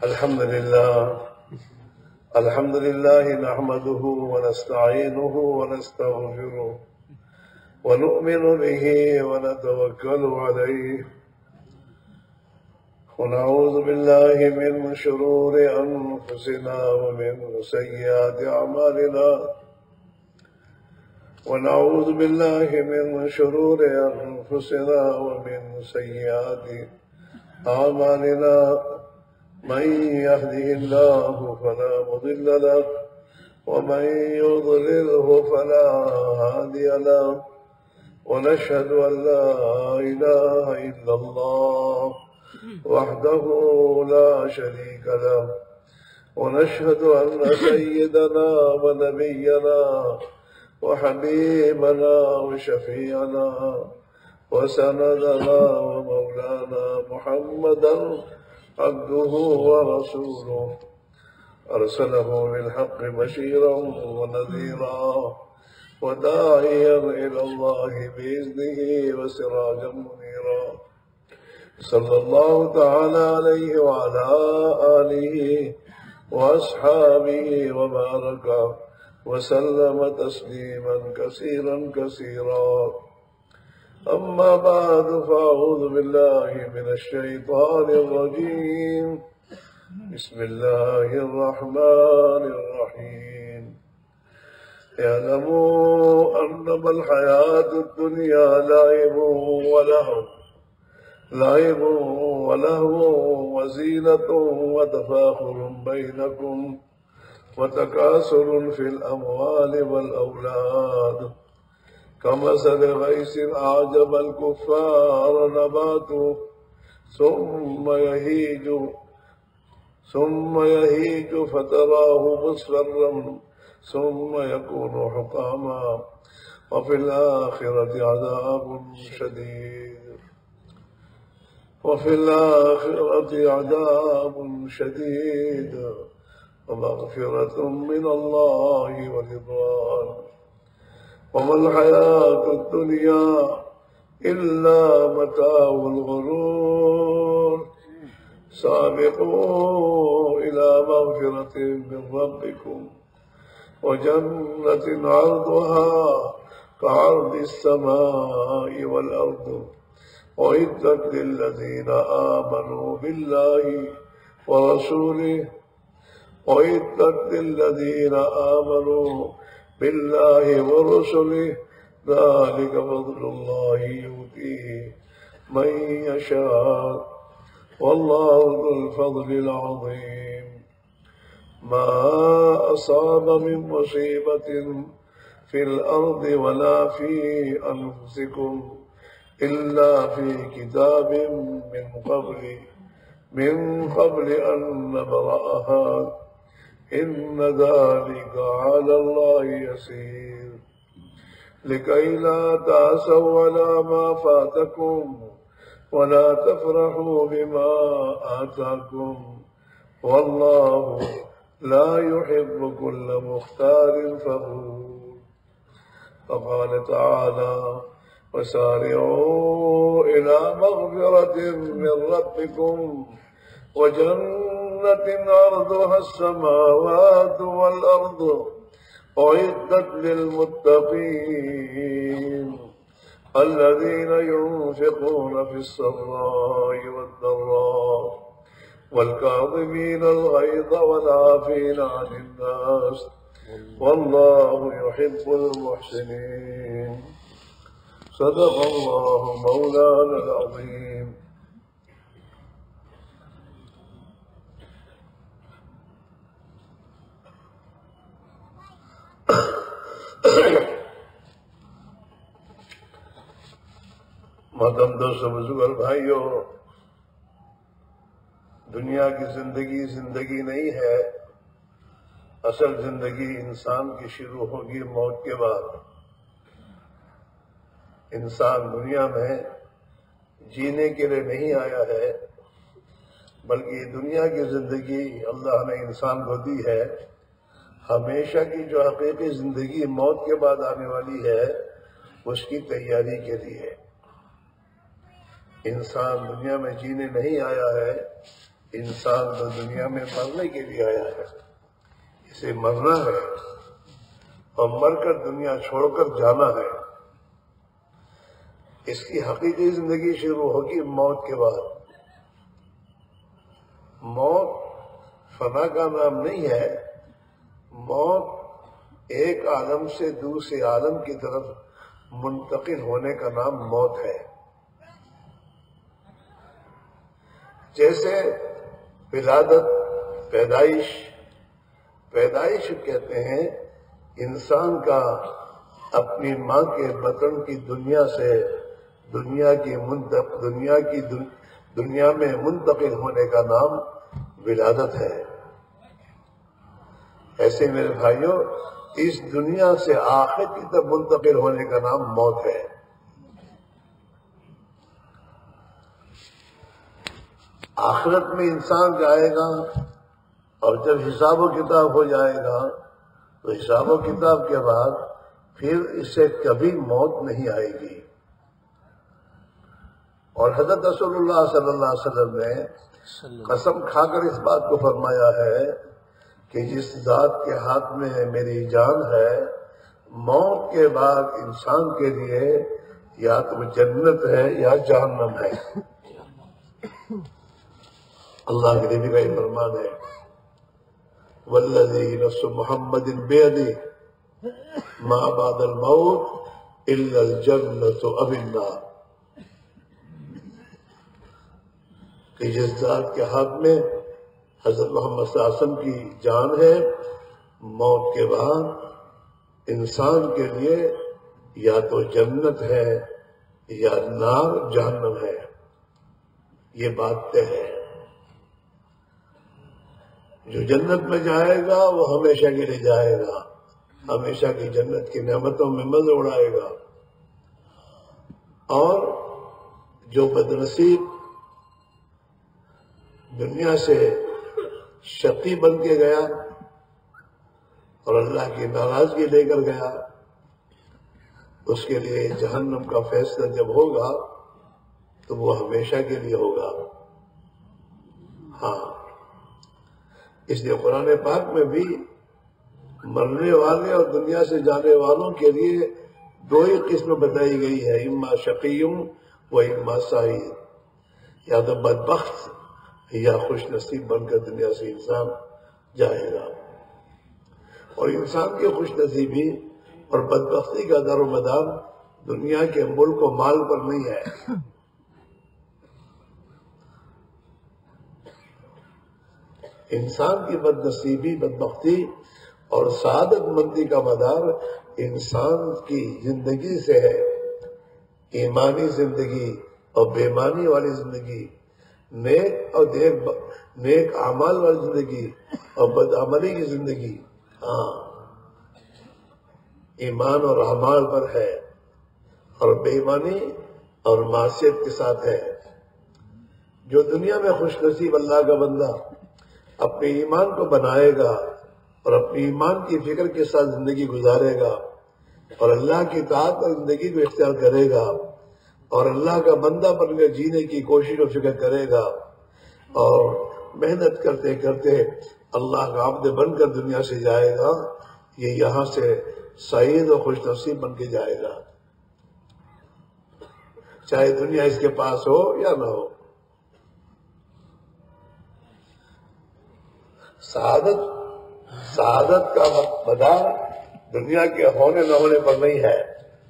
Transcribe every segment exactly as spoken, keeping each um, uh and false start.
الحمد لله الحمد لله نحمده ونستعينه ونستغفره ونؤمن به ونتوكل عليه ونعوذ بالله من شرور أنفسنا ومن سيئات أعمالنا ونعوذ بالله من شرور أنفسنا ومن سيئات أعمالنا من يهده الله فلا مضل له ومن يضلله فلا هادي له ونشهد أن لا إله إلا الله وحده لا شريك له ونشهد أن سيدنا ونبينا وحبيبنا وشفيعنا وسندنا ومولانا محمدا عبده ورسوله أرسله بالحق بشيرا ونذيرا وداعيا إلى الله بإذنه وسراجا منيرا صلى الله تعالى عليه وعلى آله وأصحابه وبارك وسلم تسليما كثيرا كثيرا. أما بعد فأعوذ بالله من الشيطان الرجيم. بسم الله الرحمن الرحيم. اعلموا أنما الحياة الدنيا لعب ولهو لعب ولهو وزينة وتفاخر بينكم وتكاثر في الأموال والأولاد كمثل غيث أعجب الكفار نباته ثم يهيج ثم يهيج فتراه مصفرا ثم يكون حطاما وفي الآخرة عذاب شديد وفي الآخرة عذاب شديد ومغفرة من الله ورضوان وما الحياة الدنيا إلا متاع الغرور. سابقوا إلى مغفرة من ربكم وجنة عرضها كعرض السماء والأرض أعدت للذين آمنوا بالله ورسوله أعدت للذين آمنوا بالله ورسله ذلك فضل الله يؤتيه من يشاء والله ذو الفضل العظيم. ما أصاب من مصيبة في الأرض ولا في أنفسكم إلا في كتاب من قبل من قبل أن نبرأها إن ذلك على الله يسير. لكي لا تأسوا على ما فاتكم ولا تفرحوا بما آتاكم والله لا يحب كل مختال فخور. فقال تعالى وسارعوا إلى مغفرة من ربكم وجنة عرضها السماوات والأرض أعدت للمتقين الذين ينفقون في السراء والضراء والكاظمين الغيظ والعافين عن الناس والله يحب المحسنين. صدق الله مولانا العظيم. محترم دوستو بزرگ بھائیو، دنیا کی زندگی زندگی نہیں ہے. اصل زندگی انسان کی شروع ہوگی موت کے بعد. انسان دنیا میں جینے کے لیے نہیں آیا ہے، بلکہ دنیا کی زندگی اللہ نے انسان کو دی ہے. ہمیشہ کی جو حقیقی زندگی موت کے بعد آنے والی ہے اس کی تیاری کے لیے. انسان دنیا میں جینے نہیں آیا ہے، انسان تو دنیا میں مرنے کے لیے آیا ہے، اسے مرنا ہے اور مر کر دنیا چھوڑ کر جانا ہے۔ اس کی حقیقی زندگی شروع ہوگی موت کے بعد۔ موت فنا کا نام نہیں ہے، موت ایک عالم سے دوسرے عالم کی طرف منتقل ہونے کا نام موت ہے۔ جیسے ولادت، پیدائش پیدائش کہتے ہیں انسان کا اپنی ماں کے بطن کی دنیا سے دنیا کی منتق دنیا کی دن دنیا میں منتقل ہونے کا نام ولادت ہے۔ ایسے میرے بھائیوں، اس دنیا سے آخرت کی طرف منتقل ہونے کا نام موت ہے۔ آخرت میں انسان جائے گا اور جب حساب و کتاب ہو جائے گا تو حساب و کتاب کے بعد پھر اس سے کبھی موت نہیں آئے گی۔ اور حضرت رسول اللہ صلی اللہ علیہ وسلم نے قسم کھا کر اس بات کو فرمایا ہے کہ جس ذات کے ہاتھ میں میری جان ہے، موت کے بعد انسان کے لیے یا تو جنت ہے یا جہنم ہے۔ اللہ کے نبی کا یہ فرمان ہے، والذی نفس محمد بیدہ ما بعد الموت الا الجنۃ او النار، کہ جس ذات کے ہاتھ میں حضرت محمد صلی اللہ علیہ وسلم کی جان ہے، موت کے بعد انسان کے لیے یا تو جنت ہے یا نار جہنم ہے۔ یہ بات طے ہے۔ جو جنت میں جائے گا وہ ہمیشہ کے لیے جائے گا، ہمیشہ کی جنت کی نعمتوں میں مزہ اڑائے گا، اور جو بدنصیب دنیا سے شقی بن کے گیا اور اللہ کی ناراضگی لے کر گیا، اس کے لیے جہنم کا فیصلہ جب ہوگا تو وہ ہمیشہ کے لیے ہوگا۔ ہاں، اس لیے قرآن پاک میں بھی مرنے والے اور دنیا سے جانے والوں کے لیے دو ہی قسم بتائی گئی ہے، اما شقیم و اما سعید، یا تو بدبخت یا خوش نصیب بن کر دنیا سے انسان جائے گا۔ اور انسان کی خوش نصیبی اور بدبختی کا دار و مدار دنیا کے ملک و مال پر نہیں ہے۔ انسان کی بد نصیبی، بدبختی اور سعادت مندی کا مدار انسان کی زندگی سے ہے، ایمانی زندگی اور بے ایمانی والی زندگی، نیک اور نیک نیک اعمال والی زندگی اور بدعملی کی زندگی، ہاں ایمان اور اعمال پر ہے، اور بے ایمانی اور معصیت کے ساتھ ہے۔ جو دنیا میں خوش نصیب اللہ کا بندہ اپنے ایمان کو بنائے گا اور اپنی ایمان کی فکر کے ساتھ زندگی گزارے گا اور اللہ کی اطاعت پر زندگی کو اختیار کرے گا اور اللہ کا بندہ بن کر جینے کی کوشش و فکر کرے گا اور محنت کرتے کرتے اللہ کا عبد بن کر دنیا سے جائے گا، یہ یہاں سے سعید و خوش نصیب بن کے جائے گا، چاہے دنیا اس کے پاس ہو یا نہ ہو۔ سعادت سعادت کا مدار دنیا کے ہونے نہ ہونے پر نہیں ہے۔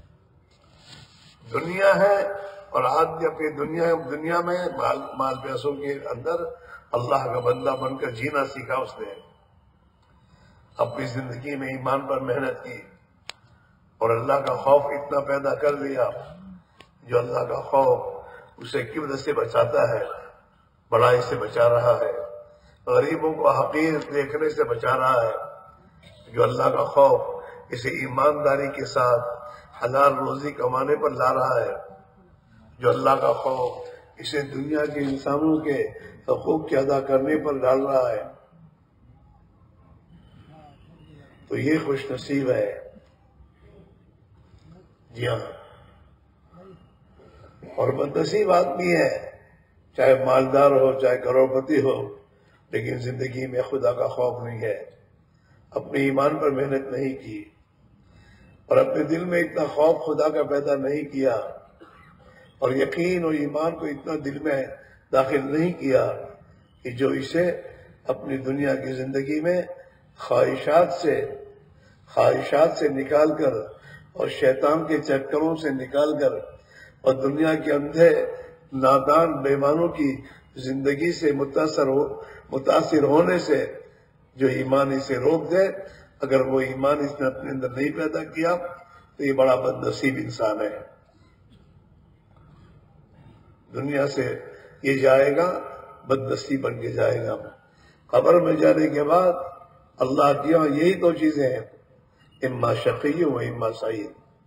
دنیا ہے اور آدمی اپنی دنیا دنیا میں مال مال پیسوں کے اندر اللہ کا بندہ بن کر جینا سیکھا، اس نے اپنی زندگی میں ایمان پر محنت کی اور اللہ کا خوف اتنا پیدا کر لیا، جو اللہ کا خوف اسے کبر سے بچاتا ہے، بڑائی سے بچا رہا ہے، غریبوں کو حقیر دیکھنے سے بچا رہا ہے، جو اللہ کا خوف اسے ایمانداری کے ساتھ حلال روزی کمانے پر لا رہا ہے، جو اللہ کا خوف اسے دنیا کے انسانوں کے حقوق کے ادا کرنے پر ڈال رہا ہے، تو یہ خوش نصیب ہے۔ جی ہاں، اور بد نصیب آدمی ہے چاہے مالدار ہو چاہے کروڑپتی ہو، لیکن زندگی میں خدا کا خوف نہیں ہے، اپنے ایمان پر محنت نہیں کی، اور اپنے دل میں اتنا خوف خدا کا پیدا نہیں کیا، اور یقین اور ایمان کو اتنا دل میں داخل نہیں کیا کہ جو اسے اپنی دنیا کی زندگی میں خواہشات سے خواہشات سے نکال کر اور شیطان کے چکروں سے نکال کر اور دنیا کے اندھے نادان بےمانوں کی زندگی سے متاثر ہو متاثر ہونے سے جو ایمان اسے روک دے، اگر وہ ایمان اس نے اپنے اندر نہیں پیدا کیا تو یہ بڑا بد نصیب انسان ہے۔ دنیا سے یہ جائے گا بد نصیب بن کے جائے گا۔ قبر میں جانے کے بعد اللہ کی یہاں یہی دو چیزیں ہیں، اما شقی و اما سعید۔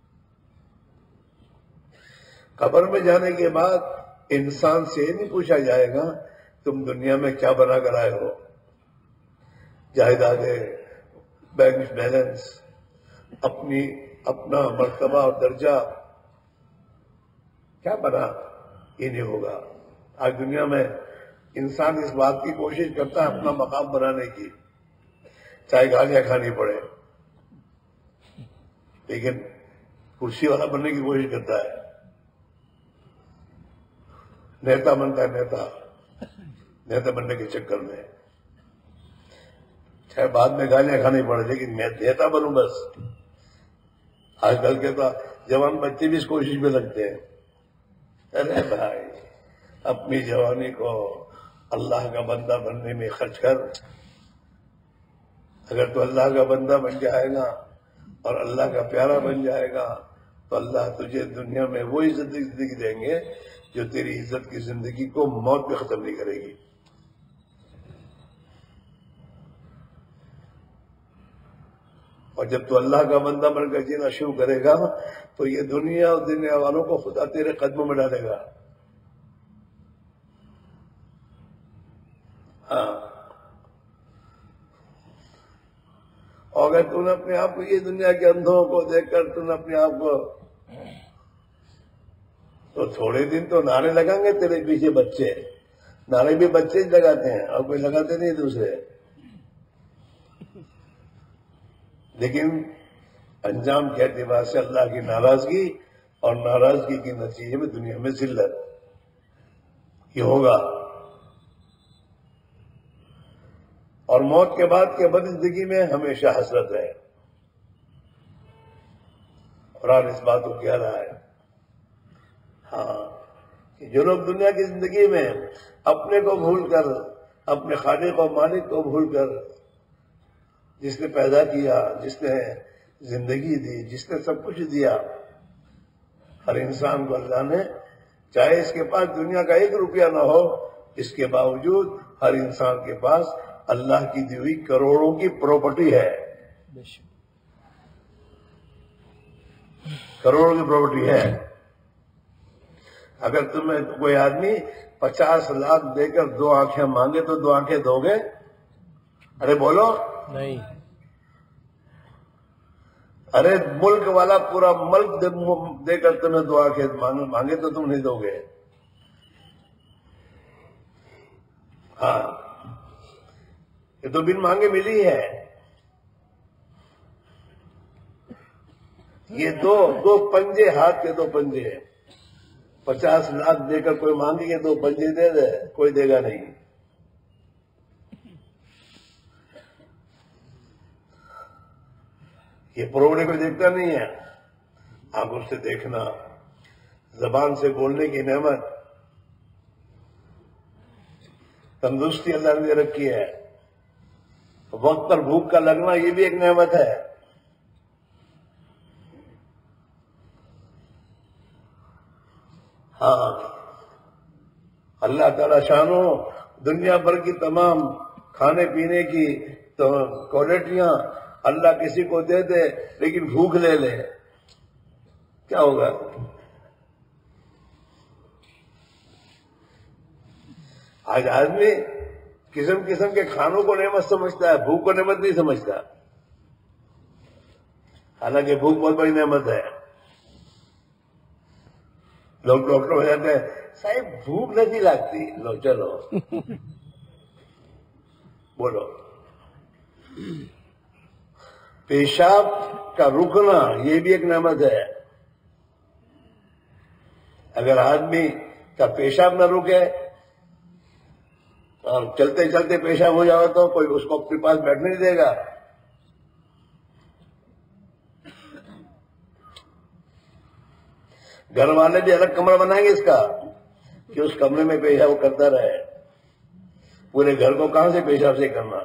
قبر میں جانے کے بعد انسان سے یہ نہیں پوچھا جائے گا تم دنیا میں کیا بنا کر آئے ہو، جائیدادیں، بینک بیلنس، اپنی اپنا مرتبہ اور درجہ کیا بنا، یہ نہیں ہوگا۔ آج دنیا میں انسان اس بات کی کوشش کرتا ہے اپنا مقام بنانے کی، چاہے گالیاں کھانی پڑے، لیکن کرسی والا بننے کی کوشش کرتا ہے، نیتا بنتا ہے، نیتا نیتا بننے کے چکر میں چاہے بعد میں گالیاں کھانی پڑے، لیکن میں نیتا بنوں بس۔ آج کل کے تو جوان بچے بھی اس کوشش میں لگتے ہیں۔ ارے بھائی، اپنی جوانی کو اللہ کا بندہ بننے میں خرچ کر، اگر تو اللہ کا بندہ بن جائے گا اور اللہ کا پیارا بن جائے گا تو اللہ تجھے دنیا میں وہ عزت کی زندگی دیں گے جو تیری عزت کی زندگی کو موت بھی ختم نہیں کرے گی۔ اور جب تو اللہ کا بندہ بن کر جینا شروع کرے گا تو یہ دنیا اور دنیا والوں کو خدا تیرے قدموں میں ڈالے گا۔ ہاں، اور اگر تم نے اپنے آپ کو یہ دنیا کے اندھوں کو دیکھ کر تم نے اپنے آپ کو، تو تھوڑے دن تو نعرے لگائیں گے تیرے پیچھے بچے، نعرے بھی بچے ہی لگاتے ہیں اور کوئی لگاتے نہیں دوسرے، لیکن انجام کے اعتبار سے اللہ کی ناراضگی اور ناراضگی کے نتیجے میں دنیا میں ذلت یہ ہوگا۔ اور موت کے بعد کے بعد زندگی میں ہمیشہ حسرت ہے۔ قرآن اس بات کو کہہ رہا ہے، ہاں، کہ جو لوگ دنیا کی زندگی میں اپنے کو بھول کر، اپنے خالق و مالک کو بھول کر، جس نے پیدا کیا، جس نے زندگی دی، جس نے سب کچھ دیا، ہر انسان کو اللہ نے، چاہے اس کے پاس دنیا کا ایک روپیہ نہ ہو، اس کے باوجود ہر انسان کے پاس اللہ کی دی ہوئی کروڑوں کی پراپرٹی ہے، کروڑوں کی پراپرٹی ہے۔ اگر تمہیں کوئی آدمی پچاس لاکھ دے کر دو آنکھیں مانگے تو دو آنکھیں دو گے؟ ارے بولو نہیں۔ ارے ملک والا پورا ملک دے کر تمہیں دو آنکھیں مانگے تو تم نہیں دو گے؟ ہاں، یہ تو بن مانگے ملی ہے۔ یہ دو دو پنجے، ہاتھ کے دو پنجے، پچاس لاکھ دے کر کوئی مانگے گے دو پنجے دے دے، کوئی دے گا نہیں۔ یہ پروڑے کو دیکھتا نہیں ہے، آنکھوں سے دیکھنا، زبان سے بولنے کی نعمت، تندرستی اللہ نے رکھی ہے، وقت پر بھوک کا لگنا یہ بھی ایک نعمت ہے۔ ہاں، اللہ تعالی شانو دنیا بھر کی تمام کھانے پینے کی کوالٹیاں اللہ کسی کو دے دے لیکن بھوک لے لے، کیا ہوگا؟ آج آدمی قسم قسم کے کھانوں کو نعمت سمجھتا ہے، بھوک کو نعمت نہیں سمجھتا، حالانکہ بھوک بہت بڑی نعمت ہے۔ لوگ ڈاکٹر ہو جاتے ہیں صاحب بھوک نہیں لگتی، لو چلو بولو. پیشاب کا رکنا یہ بھی ایک نعمت ہے. اگر آدمی کا پیشاب نہ رکے اور چلتے چلتے پیشاب ہو جائے تو کوئی اس کو اپنے پاس بیٹھنے نہیں دے گا. گھر والے بھی الگ کمرہ بنائیں گے اس کا کہ اس کمرے میں پیشاب کرتا رہے. پورے گھر کو کہاں سے پیشاب سے کرنا.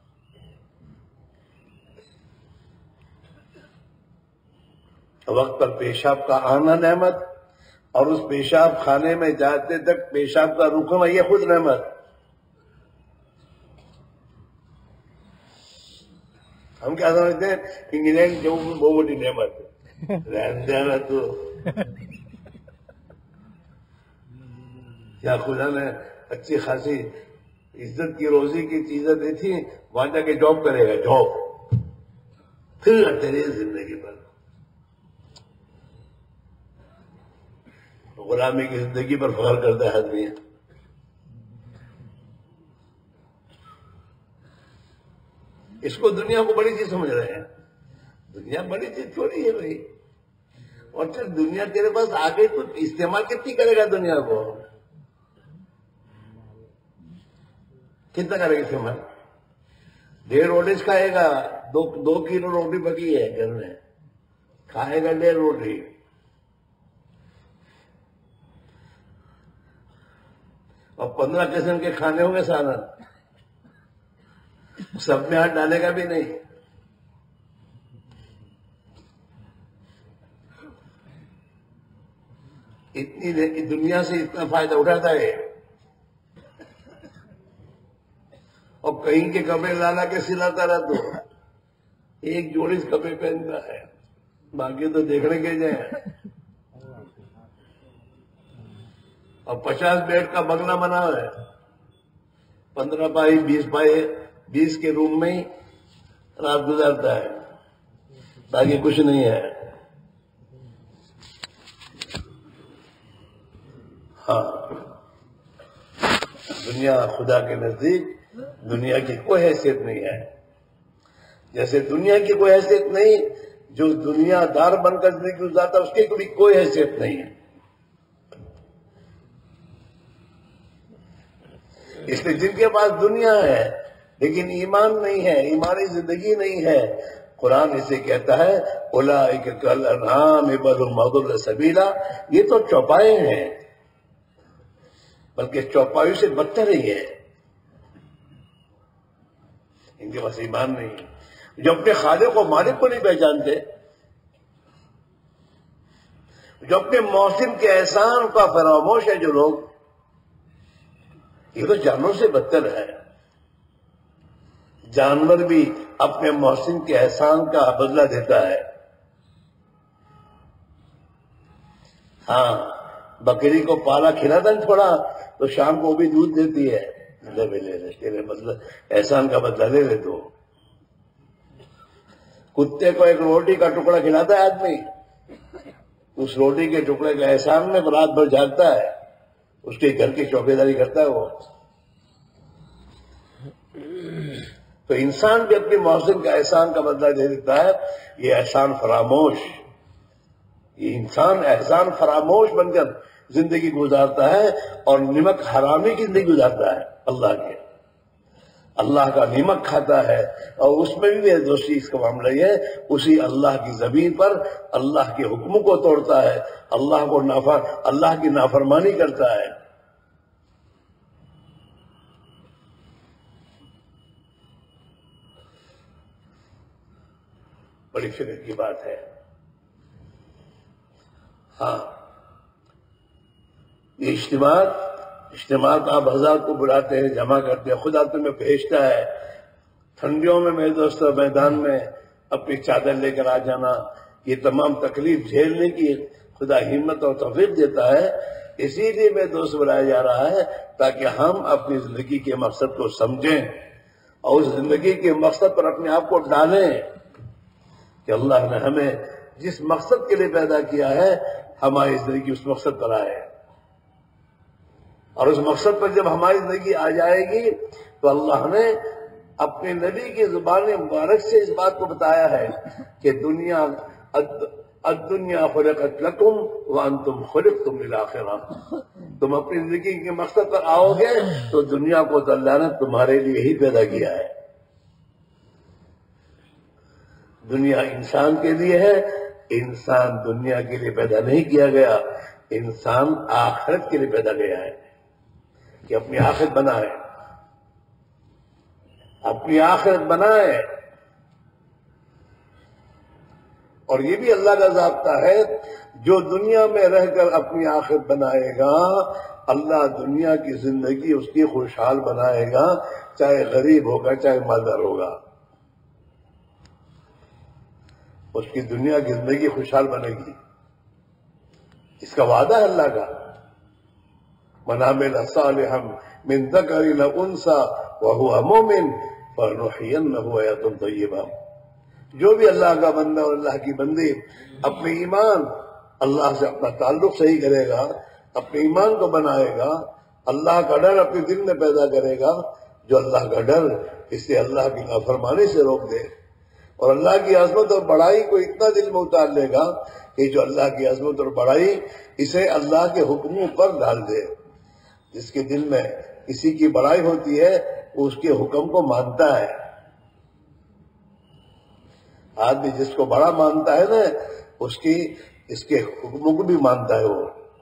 وقت پر پیشاب کا آنا نعمت، اور اس پیشاب خانے میں جاتے تک پیشاب کا رکنا یہ خود نعمت. ہم کیا سمجھتے ہیں انگلینڈ جو بہت بڑی نعمت رہن دینا تو یا خدا نے اچھی خاصی عزت کی روزی کی چیزیں دی تھی، وہاں جا کے جاب کرے گا، جاب پھر تیری زندگی پر غلامی کی زندگی پر فخر کرتا ہے آدمی. اس کو دنیا کو بڑی چیز سمجھ رہے ہیں. دنیا بڑی چیز تھوڑی ہے بھائی. اور چل دنیا تیرے پاس آ گئی تو استعمال کتنی کرے گا دنیا کو؟ کتنا کرے گا استعمال؟ ڈیڑھ روٹی کھائے گا، دو دو کلو روٹی پکی ہے گھر میں، کھائے گا ڈیڑھ روٹی. اور پندرہ قسم کے کھانے ہوں گے سالن، سب میں ہاتھ ڈالے گا بھی نہیں. اتنی دنیا سے اتنا فائدہ اٹھاتا ہے. اور کہیں کے کپڑے لالا کے سلاتا رہا تو ایک جوڑی کپڑے پہنتا ہے، باقی تو دیکھنے کے جائیں. اور پچاس بیڈ کا بنگلہ بنا ہے، پندرہ پائی بیس پائی بیس کے روم میں ہی رات گزارتا ہے، باقی کچھ نہیں ہے. ہاں، دنیا خدا کے نزدیک دنیا کی کوئی حیثیت نہیں ہے. جیسے دنیا کی کوئی حیثیت نہیں، جو دنیا دار بن کر زندگی گزارتا اس کی بھی کوئی حیثیت نہیں ہے. اس لیے جن کے پاس دنیا ہے لیکن ایمان نہیں ہے، ایمانی زندگی نہیں ہے، قرآن اسے کہتا ہے اولئک کالانعام بل هم اضل سبیلا. یہ تو چوپائے ہیں، بلکہ چوپایوں سے بدتر ہی ہے. ان کے پاس ایمان نہیں ہے. جو اپنے خالق و مالک کو نہیں پہچانتے، جو اپنے محسن کے احسان کا فراموش ہے جو لوگ، یہ تو جانوروں سے بدتر ہے. جانور بھی اپنے محسن کے احسان کا بدلہ دیتا ہے. ہاں، بکری کو پالا کھلاتا نہیں تھوڑا تو شام کو بھی دودھ دیتی ہے، لے لے لے تیرے بدلہ احسان کا بدلہ لے لے. تو کتے کو ایک روٹی کا ٹکڑا کھلاتا ہے آدمی، اس روٹی کے ٹکڑے کا احسان میں رات بھر جاگتا ہے، اس کے گھر کی چوکیداری کرتا ہے وہ. تو انسان بھی اپنی محسن کا احسان کا بدلہ دے دیتا ہے. یہ احسان فراموش، یہ انسان احسان فراموش بن کر زندگی گزارتا ہے اور نمک حرامی کی زندگی گزارتا ہے. اللہ کے اللہ کا نمک کھاتا ہے، اور اس میں بھی دوسری اس کا معاملہ یہ ہے، اسی اللہ کی زمین پر اللہ کے حکموں کو توڑتا ہے، اللہ کو نافر اللہ کی نافرمانی کرتا ہے. بڑی فکر کی بات ہے. ہاں، یہ اجتماع اجتماع آپ ہزار کو بلاتے ہیں، جمع کرتے ہیں، خدا تمہیں بھیجتا ہے. ٹھنڈیوں میں میرے دوستوں میدان میں اپنی چادر لے کر آ جانا، یہ تمام تکلیف جھیلنے کی خدا ہمت اور توفیق دیتا ہے. اسی لیے میں دوست بلایا جا رہا ہے تاکہ ہم اپنی زندگی کے مقصد کو سمجھیں اور اس زندگی کے مقصد پر اپنے آپ کو ڈالیں کہ اللہ نے ہمیں جس مقصد کے لیے پیدا کیا ہے ہماری زندگی اس مقصد پر آئے، اور اس مقصد پر جب ہماری زندگی آ جائے گی تو اللہ نے اپنے نبی کی زبان مبارک سے اس بات کو بتایا ہے کہ دنیا الدنیا خلقت لکم وانتم خلقتم للآخرہ، تم اپنی زندگی کے مقصد پر آؤ گے تو دنیا کو تو اللہ نے تمہارے لیے ہی پیدا کیا ہے۔ دنیا انسان کے لیے ہے، انسان دنیا کے لیے پیدا نہیں کیا گیا، انسان آخرت کے لیے پیدا گیا ہے کہ اپنی آخرت بنائے، اپنی آخرت بنائے۔ اور یہ بھی اللہ کا ضابطہ ہے، جو دنیا میں رہ کر اپنی آخرت بنائے گا اللہ دنیا کی زندگی اس کی خوشحال بنائے گا، چاہے غریب ہوگا چاہے مالدار ہوگا، اس کی دنیا کی زندگی خوشحال بنے گی۔ اس کا وعدہ ہے اللہ کا، من عمل صالحا من ذکر او انثى وهو مؤمن فلنحيينه حیاۃ طیبہ، جو بھی اللہ کا بندہ اور اللہ کی بندی اپنے ایمان، اللہ سے اپنا تعلق صحیح کرے گا، اپنے ایمان کو بنائے گا، اللہ کا ڈر اپنے دل میں پیدا کرے گا، جو اللہ کا ڈر اسے اللہ کی نافرمانی سے روک دے اور اللہ کی عظمت اور بڑائی کو اتنا دل میں اتار لے گا کہ جو اللہ کی عظمت اور بڑائی اسے اللہ کے حکموں پر ڈال دے۔ جس کے دل میں کسی کی بڑائی ہوتی ہے وہ اس کے حکم کو مانتا ہے، آدمی جس کو بڑا مانتا ہے نا اس کی اس کے حکموں کو بھی مانتا ہے وہ۔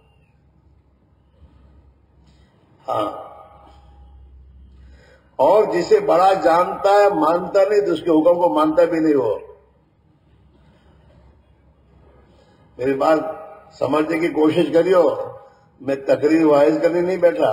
ہاں، اور جسے بڑا جانتا ہے مانتا نہیں تو اس کے حکم کو مانتا بھی نہیں وہ۔ میری بات سمجھنے کی کوشش کریو، میں تقریر واعظ کرنے نہیں بیٹھا،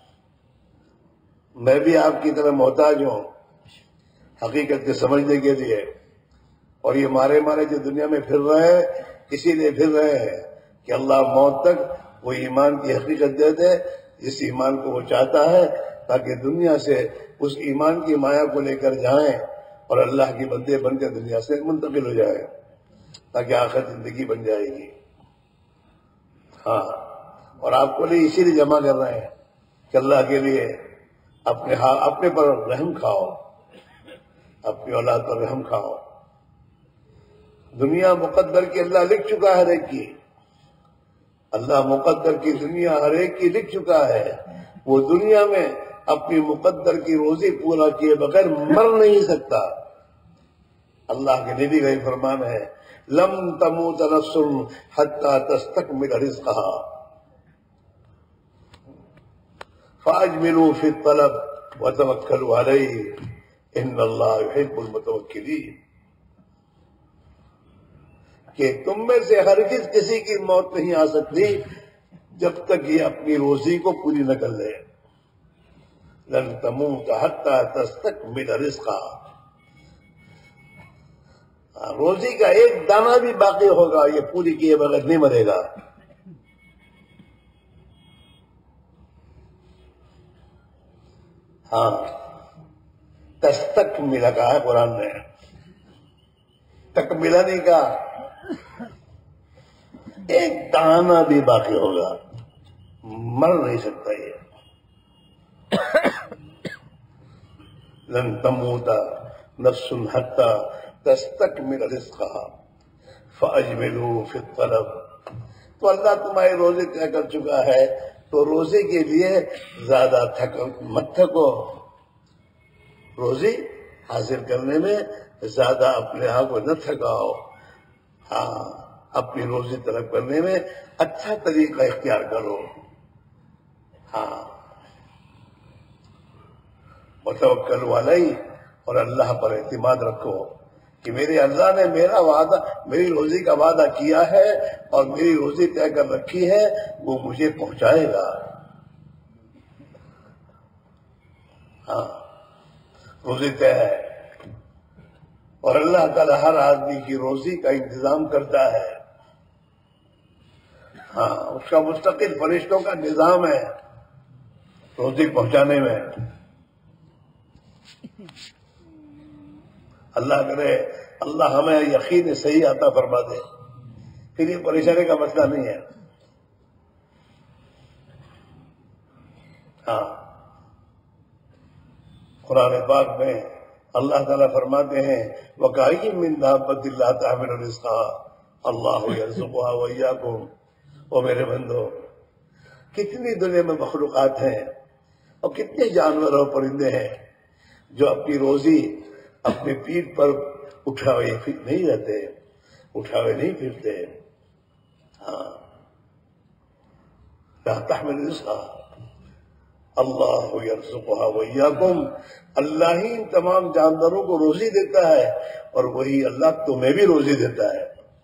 میں بھی آپ کی طرح محتاج ہوں حقیقت کے سمجھنے کے لیے، اور یہ مارے مارے جو دنیا میں پھر رہے ہیں اسی لیے پھر رہے ہیں کہ اللہ موت تک وہ ایمان کی حقیقت دے دے جس ایمان کو وہ چاہتا ہے، تاکہ دنیا سے اس ایمان کی مایا کو لے کر جائیں اور اللہ کے بندے بن کر دنیا سے منتقل ہو جائیں، تاکہ آخر زندگی بن جائے گی۔ ہاں، اور آپ کو لیے اسی لیے جمع کر رہے ہیں کہ اللہ کے لیے اپنے اپنے پر رحم کھاؤ، اپنی اولاد پر رحم کھاؤ۔ دنیا مقدر کی اللہ لکھ چکا ہے ہر ایک کی، اللہ مقدر کی دنیا ہر ایک کی لکھ چکا ہے، وہ دنیا میں اپنی مقدر کی روزی پورا کیے بغیر مر نہیں سکتا۔ اللہ کے نبی کا یہ فرمان ہے، لم تموت نفس حتی تستکمل رزقها فاجملوا فی الطلب وتوکلوا علیہ ان اللہ یحب المتوکلین، کہ تم میں سے ہرگز کسی کی موت نہیں آ سکتی جب تک یہ اپنی روزی کو پوری نہ کر لے۔ لن تموت حتی تستکمل رزقها، روزی کا ایک دانہ بھی باقی ہوگا یہ پوری کیے بغیر نہیں مرے گا۔ ہاں، تستکمل کہا ہے قرآن نے، تکملہ نہیں کہا، ایک دانہ بھی باقی ہوگا، مر نہیں سکتا یہ۔ لن تموت نفس حتی تستکمل رزقها فاجملوا فی الطلب، تو اللہ تمہاری روزی طے کر چکا ہے تو روزی کے لیے زیادہ تھک مت تھکو، روزی حاصل کرنے میں زیادہ اپنے آپ کو نہ تھکاؤ، ہاں اپنی روزی طلب کرنے میں اچھا طریقہ اختیار کرو۔ ہاں، وتوکلوا علیہ، اور اللہ پر اعتماد رکھو کہ میرے اللہ نے میرا وعدہ، میری روزی کا وعدہ کیا ہے اور میری روزی طے کر رکھی ہے، وہ مجھے پہنچائے گا۔ ہاں، روزی طے ہے، اور اللہ تعالی ہر آدمی کی روزی کا انتظام کرتا ہے۔ ہاں، اس کا مستقل فرشتوں کا نظام ہے روزی پہنچانے میں۔ اللہ کرے اللہ ہمیں یقین صحیح عطا فرما دے۔ پھر یہ پریشانی کا مسئلہ نہیں ہے. ہاں قرآن پاک میں اللہ تعالیٰ فرماتے ہیں وَقَائِمٍ مِّن دَابَّةٍ لَّا تَحْمِلُ رِزْقَهَا اللَّهُ يَرْزُقُهَا وَإِيَّاكُمْ. او میرے بندو، کتنی دنیا میں مخلوقات ہیں اور کتنے جانور اور پرندے ہیں جو اپنی روزی اپنے پیٹھ پر اٹھائے نہیں رہتے، اٹھائے نہیں پھرتے. ہاں لا تحمل رزقها اللہ یرزقها وإیاکم. اللہ ہی ان تمام جانوروں کو روزی دیتا ہے اور وہی اللہ تمہیں بھی روزی دیتا ہے.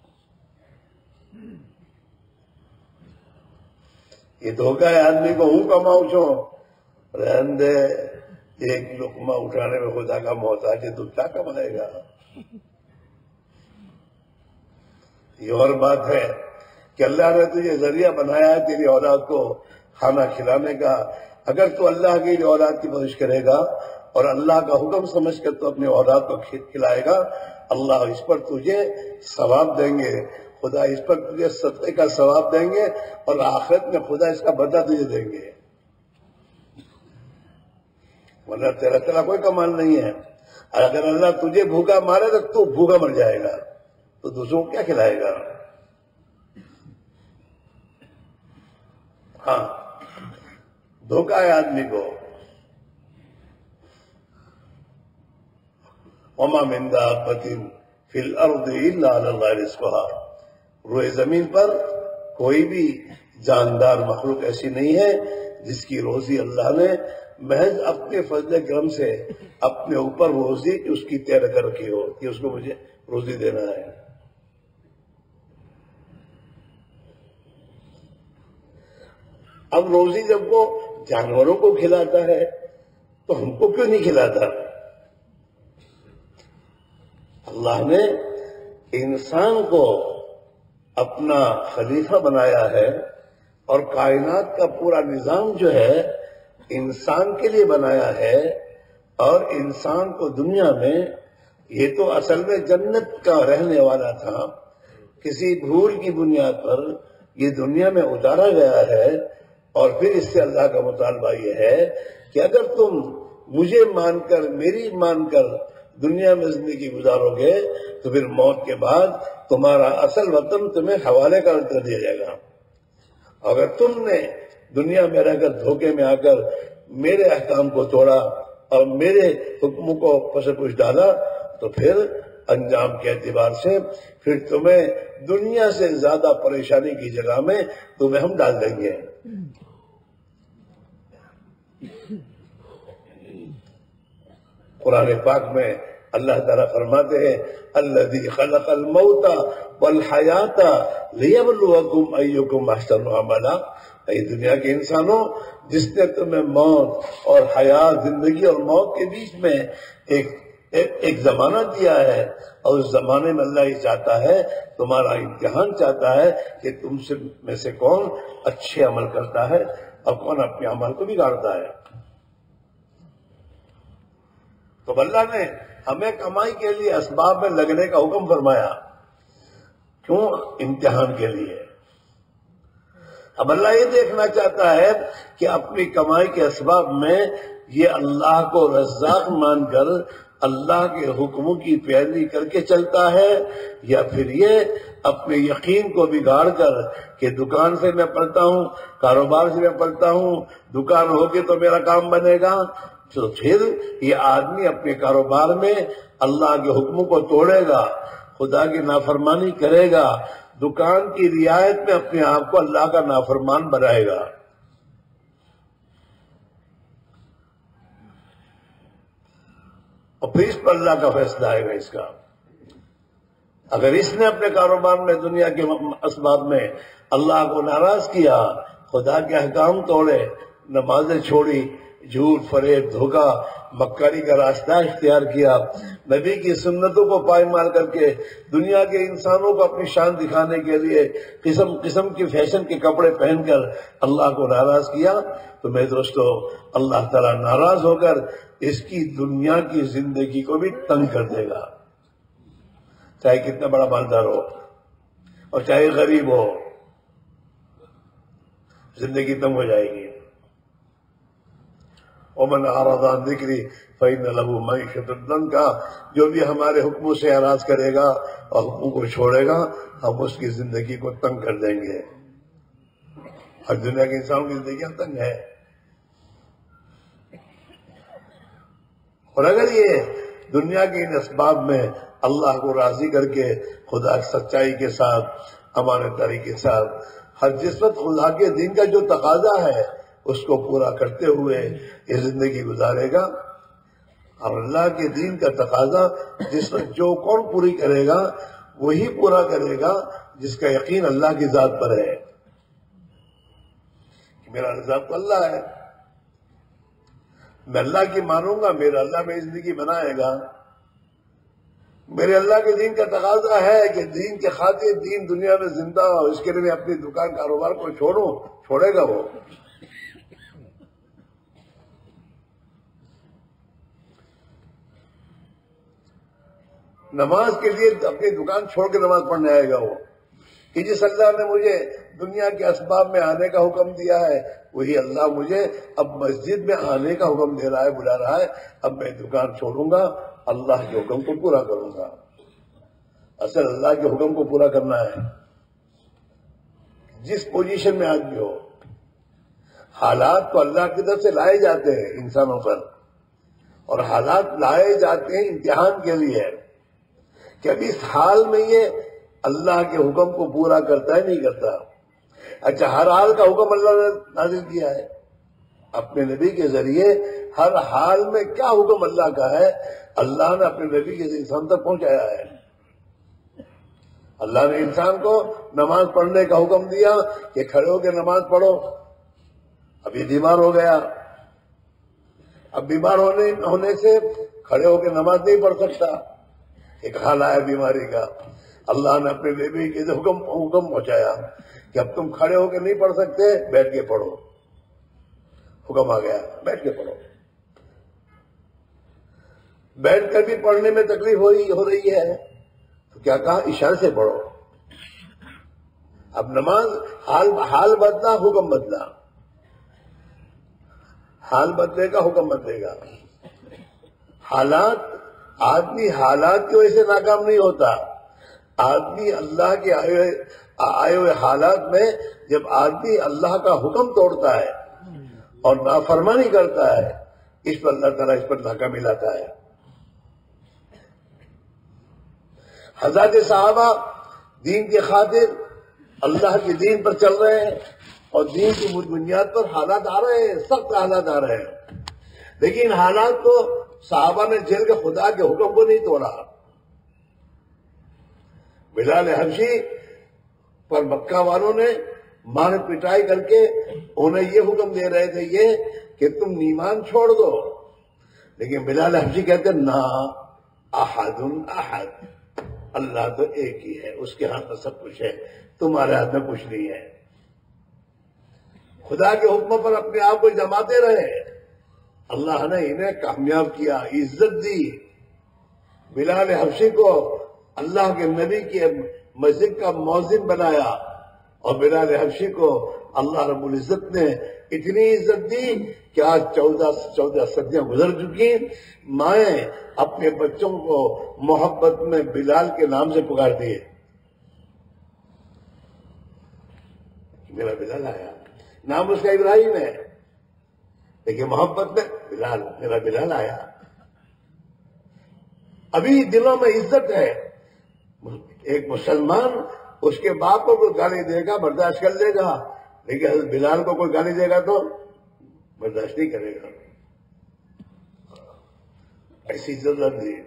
یہ دھوکہ ہے آدمی کو ہوں کماؤں چھو رہن دے، ایک لقمہ اٹھانے میں خدا کا محتاج ہے تو کیا کمائے گا. یہ اور بات ہے کہ اللہ نے تجھے ذریعہ بنایا ہے تیری اولاد کو کھانا کھلانے کا. اگر تو اللہ کی اولاد کی کوشش کرے گا اور اللہ کا حکم سمجھ کر تو اپنی اولاد کو کھلائے گا، اللہ اس پر تجھے ثواب دیں گے، خدا اس پر تجھے صدقے کا ثواب دیں گے اور آخرت میں خدا اس کا بدلہ تجھے دیں گے. ورنہ تیرا تیرا کوئی کمال نہیں ہے. اگر اللہ تجھے بھوکا مارے تو تو بھوکا مر جائے گا، تو دوسروں کو کیا کھلائے گا. ہاں دھوکا ہے آدمی کو. وَمَا مِن دَابَّةٍ فِي الْأَرْضِ إِلَّا عَلَى اللَّهِ رِزْقُهَا. روئے زمین پر کوئی بھی جاندار مخلوق ایسی نہیں ہے جس کی روزی اللہ نے محض اپنے فضل کرم سے اپنے اوپر روزی اس کی طے کر رکھی ہو کہ اس کو مجھے روزی دینا ہے. اب روزی جب وہ جانوروں کو کھلاتا ہے تو ہم کو کیوں نہیں کھلاتا؟ اللہ نے انسان کو اپنا خلیفہ بنایا ہے اور کائنات کا پورا نظام جو ہے انسان کے لیے بنایا ہے. اور انسان کو دنیا میں یہ تو اصل میں جنت کا رہنے والا تھا، کسی بھول کی بنیاد پر یہ دنیا میں اتارا گیا ہے. اور پھر اس سے اللہ کا مطالبہ یہ ہے کہ اگر تم مجھے مان کر میری مان کر دنیا میں زندگی گزارو گے تو پھر موت کے بعد تمہارا اصل وطن تمہیں حوالے کر دیا جائے گا. اگر تم نے دنیا میں رہ کر دھوکے میں آ کر میرے احکام کو توڑا اور میرے حکموں کو پس پوچھ ڈالا تو پھر انجام کے اعتبار سے پھر تمہیں دنیا سے زیادہ پریشانی کی جگہ میں تمہیں ہم ڈال دیں گے. قرآن پاک میں اللہ تعالیٰ فرماتے ہیں الذی خلق الموت والحیات لیبلوکم ایکم احسن عملا. اے دنیا کے انسانوں، جس نے تمہیں موت اور حیات، زندگی اور موت کے بیچ میں ایک ایک, ایک زمانہ دیا ہے اور اس زمانے میں اللہ یہ چاہتا ہے، تمہارا امتحان چاہتا ہے کہ تم سے میں سے کون اچھے عمل کرتا ہے اور کون اپنے عمل کو بگاڑتا ہے. تو اللہ نے ہمیں کمائی کے لیے اسباب میں لگنے کا حکم فرمایا. کیوں؟ امتحان کے لیے. اب اللہ یہ دیکھنا چاہتا ہے کہ اپنی کمائی کے اسباب میں یہ اللہ کو رزاق مان کر اللہ کے حکموں کی پیروی کر کے چلتا ہے یا پھر یہ اپنے یقین کو بگاڑ کر کہ دکان سے میں پڑھتا ہوں، کاروبار سے میں پڑھتا ہوں، دکان ہوگی تو میرا کام بنے گا. تو پھر یہ آدمی اپنے کاروبار میں اللہ کے حکموں کو توڑے گا، خدا کی نافرمانی کرے گا، دکان کی رعایت میں اپنے آپ کو اللہ کا نافرمان بنائے گا. اور پھر اس پر اللہ کا فیصلہ آئے گا اس کا. اگر اس نے اپنے کاروبار میں دنیا کے اسباب میں اللہ کو ناراض کیا، خدا کے احکام توڑے، نمازیں چھوڑی، جھوٹ، فریب، دھوکہ، مکاری کا راستہ اختیار کیا، نبی کی سنتوں کو پائمال کر کے دنیا کے انسانوں کو اپنی شان دکھانے کے لیے قسم قسم کی فیشن کے کپڑے پہن کر اللہ کو ناراض کیا، تو میرے دوستو اللہ تعالیٰ ناراض ہو کر اس کی دنیا کی زندگی کو بھی تنگ کر دے گا، چاہے کتنا بڑا مالدار ہو. اور چاہے غریب ہو، زندگی تنگ ہو جائے گی۔ ومن اعرض عن ذکری فإن له معیشۃ ضنکا، جو بھی ہمارے حکموں سے اعراض کرے گا اور حکموں کو چھوڑے گا، ہم اس کی زندگی کو تنگ کر دیں گے۔ ہر دنیا کے انسانوں کی زندگیاں تنگ ہے، اور اگر یہ دنیا کے ان اسباب میں اللہ کو راضی کر کے خدا سچائی کے ساتھ، امانت داری کے ساتھ، ہر جس وقت خدا کے دین کا جو تقاضا ہے اس کو پورا کرتے ہوئے یہ زندگی گزارے گا، اور اللہ کے دین کا تقاضا جس وقت جو کون پوری کرے گا وہی پورا کرے گا جس کا یقین اللہ کی ذات پر ہے کہ میرا رزاق تو اللہ ہے، میں اللہ کی مانوں گا، میرا اللہ میری زندگی بنائے گا۔ میرے اللہ کے دین کا تقاضا ہے کہ دین کے خاطر دین دنیا میں زندہ ہو، اس کے لیے میں اپنی دکان کاروبار کو چھوڑوں، چھوڑے گا وہ؟ نماز کے لیے اپنی دکان چھوڑ کے نماز پڑھنے آئے گا وہ، کہ جس اللہ نے مجھے دنیا کے اسباب میں آنے کا حکم دیا ہے وہی اللہ مجھے اب مسجد میں آنے کا حکم دے رہا ہے، بلا رہا ہے۔ اب میں دکان چھوڑوں گا، اللہ کے حکم کو پورا کروں گا۔ اصل اللہ کے حکم کو پورا کرنا ہے، جس پوزیشن میں آدمی ہو۔ حالات تو اللہ کی طرف سے لائے جاتے ہیں انسانوں پر، اور حالات لائے جاتے ہیں امتحان کے لیے کہ اب اس حال میں یہ اللہ کے حکم کو پورا کرتا ہے نہیں کرتا۔ اچھا، ہر حال کا حکم اللہ نے نازل کیا ہے اپنے نبی کے ذریعے، ہر حال میں کیا حکم اللہ کا ہے اللہ نے اپنے نبی کے انسان تک پہنچایا ہے۔ اللہ نے انسان کو نماز پڑھنے کا حکم دیا کہ کھڑے ہو کے نماز پڑھو۔ اب یہ بیمار ہو گیا، اب بیمار ہونے ہونے سے کھڑے ہو کے نماز نہیں پڑھ سکتا، ایک حال آیا بیماری کا، اللہ نے اپنے نبی کے حکم حکم پہنچایا کہ اب تم کھڑے ہو کے نہیں پڑھ سکتے، بیٹھ کے پڑھو۔ حکم آ گیا، بیٹھ کے پڑھو۔ بیٹھ کر بھی پڑھنے میں تکلیف ہو رہی ہو رہی ہے تو کیا کہا؟ اشارے سے پڑھو۔ اب نماز حال حال بدلا، حکم بدلا، حال بدلے گا حکم بدلے گا۔ حالات، آدمی حالات کی وجہ سے ناکام نہیں ہوتا، آدمی اللہ کے آئے آئے ہوئے حالات میں جب آدمی اللہ کا حکم توڑتا ہے اور نافرمانی کرتا ہے، اس پر اللہ تعالیٰ اس پر ناکامی لاتا ہے۔ حضرات صحابہ دین کی خاطر اللہ کے دین پر چل رہے ہیں، اور دین کی بنیاد پر حالات آ رہے ہیں، سخت حالات آ رہے ہیں، لیکن حالات کو صحابہ نے جھیل کے خدا کے حکم کو نہیں توڑا۔ بلال حبشی پر مکہ والوں نے مار پٹائی کر کے انہیں یہ حکم دے رہے تھے یہ کہ تم ایمان چھوڑ دو، لیکن بلال حبشی کہتے نا، احد احد، اللہ تو ایک ہی ہے، اس کے ہاتھ میں سب کچھ ہے، تمہارے ہاتھ میں کچھ نہیں ہے۔ خدا کے حکم پر اپنے آپ کو جماتے رہے، اللہ نے انہیں کامیاب کیا، عزت دی۔ بلال حبشی کو اللہ کے نبی کی مسجد کا مؤذن بنایا، اور بلال حبشی کو اللہ رب العزت نے اتنی عزت دی کہ آج چودہ چودہ صدیاں گزر چکی، مائیں اپنے بچوں کو محبت میں بلال کے نام سے پکار دیے، میرا بلال آیا، نام اس کا ابراہیم ہے لیکن محبت میں بلال، میرا بلال آیا۔ ابھی دلوں میں عزت ہے۔ ایک مسلمان اس کے باپ کو کوئی گالی دے گا برداشت کر لے گا، لیکن بلال کو کوئی گالی دے گا تو برداشت نہیں کرے گا، ایسی عزت دی۔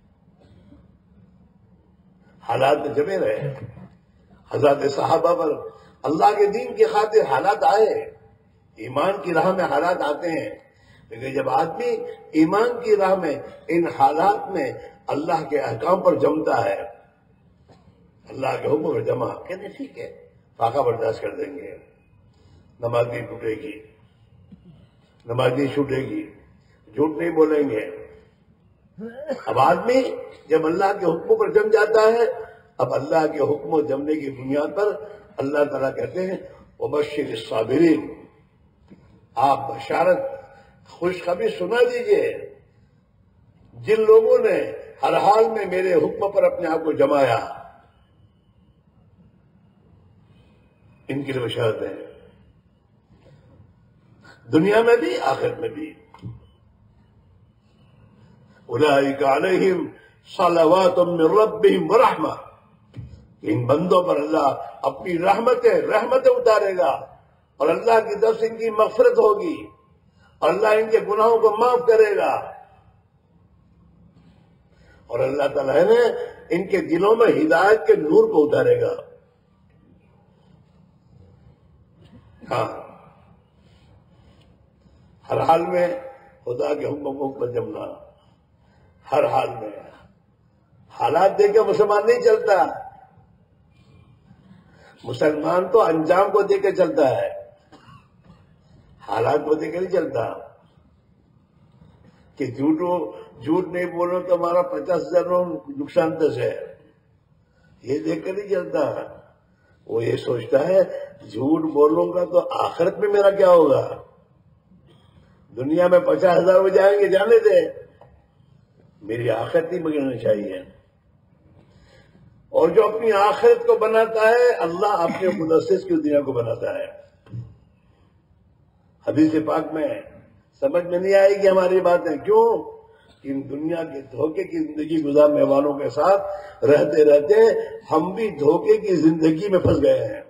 حالات میں جمے رہے، حضرات صحابہ پر اللہ کے دین کی خاطر حالات آئے، ایمان کی راہ میں حالات آتے ہیں، لیکن جب آدمی ایمان کی راہ میں ان حالات میں اللہ کے احکام پر جمتا ہے، اللہ کے حکم پر جمع، کہتے ٹھیک ہے فاقہ برداشت کر دیں گے، نماز نہیں ٹوٹے گی، نماز نہیں چھوٹے گی، جھوٹ نہیں بولیں گے۔ اب آدمی جب اللہ کے حکم پر جم جاتا ہے اب اللہ کے حکم و جمنے کی بنیاد پر اللہ تعالیٰ کہتے ہیں وبشر الصابرین، آپ بشارت خوشخبری سنا دیجئے جن لوگوں نے ہر حال میں میرے حکم پر اپنے آپ کو جمایا، ان کے لیے بشارت ہے دنیا میں بھی آخرت میں بھی۔ اولئک علیہم صلوات من ربہم ورحمہ، ان بندوں پر اللہ اپنی رحمتیں رحمتیں اتارے گا اور اللہ کی طرف سے ان کی مغفرت ہوگی اور اللہ ان کے گناہوں کو معاف کرے گا، اور اللہ تعالیٰ نے ان کے دلوں میں ہدایت کے نور کو اتارے گا۔ ہاں، ہر حال میں خدا کے حکم پر جمنا، ہر حال میں۔ حالات دیکھ کے مسلمان نہیں چلتا، مسلمان تو انجام کو دیکھ کے چلتا ہے، حالات کو دیکھ کے نہیں چلتا کہ جھوٹو جھوٹ نہیں بولو تو ہمارا پچاس ہزار نقصان دس ہے، یہ دیکھ کر نہیں چلتا۔ وہ یہ سوچتا ہے جھوٹ بولوں گا تو آخرت میں میرا کیا ہوگا، دنیا میں پچاس ہزار ہو جائیں گے جانے دے، میری آخرت نہیں بگڑنی چاہیے۔ اور جو اپنی آخرت کو بناتا ہے اللہ اپنے مدثر کی دنیا کو بناتا ہے۔ حدیث پاک میں سمجھ میں نہیں آئے گی ہماری باتیں، کیوں؟ کہ ان دنیا کے دھوکے کی زندگی گزارنے والوں کے ساتھ رہتے رہتے ہم بھی دھوکے کی زندگی میں پھنس گئے ہیں۔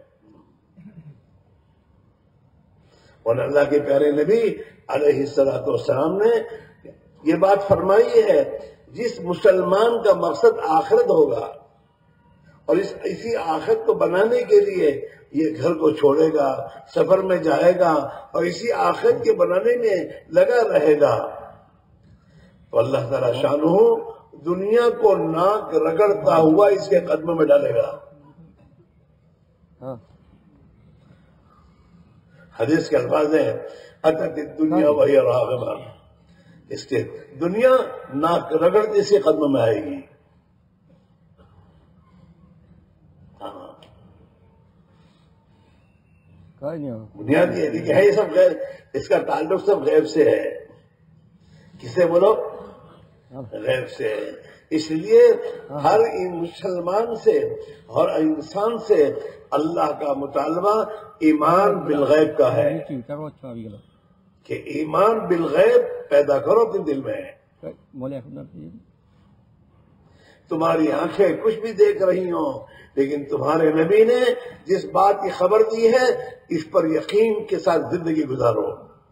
اور اللہ کے پیارے نبی علیہ الصلوۃ والسلام نے یہ بات فرمائی ہے، جس مسلمان کا مقصد آخرت ہوگا اور اس اسی آخرت کو بنانے کے لیے یہ گھر کو چھوڑے گا، سفر میں جائے گا اور اسی آخرت کے بنانے میں لگا رہے گا، تو اللہ تعالیٰ شانہ دنیا کو ناک رگڑتا ہوا اس کے قدموں میں ڈالے گا۔ حدیث کے الفاظ ہیں اتت الدنیا وہی راغمہ، اس کے دنیا ناک رگڑتے سے قدموں میں آئے گی۔ بنیادی ہے کہ ہے یہ سب غیر، اس کا تعلق سب غیب سے ہے۔ کس سے بولو؟ غیب سے۔ اس لیے ہر مسلمان سے اور انسان سے اللہ کا مطالبہ ایمان بالغیب کا ہے کہ ایمان بالغیب پیدا کرو اپنے دل میں۔ تمہاری آنکھیں کچھ بھی دیکھ رہی ہوں لیکن تمہارے نبی نے جس بات کی خبر دی ہے اس پر یقین کے ساتھ زندگی گزارو۔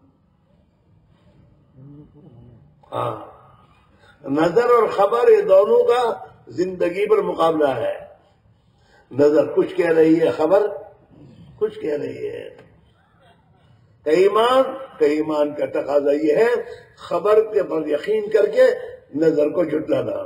ہاں، نظر اور خبر یہ دونوں کا زندگی پر مقابلہ ہے۔ نظر کچھ کہہ رہی ہے، خبر کچھ کہہ رہی ہے۔ کہ ایمان کہ ایمان کا تقاضا یہ ہے خبر کے پر یقین کر کے نظر کو جھٹلانا۔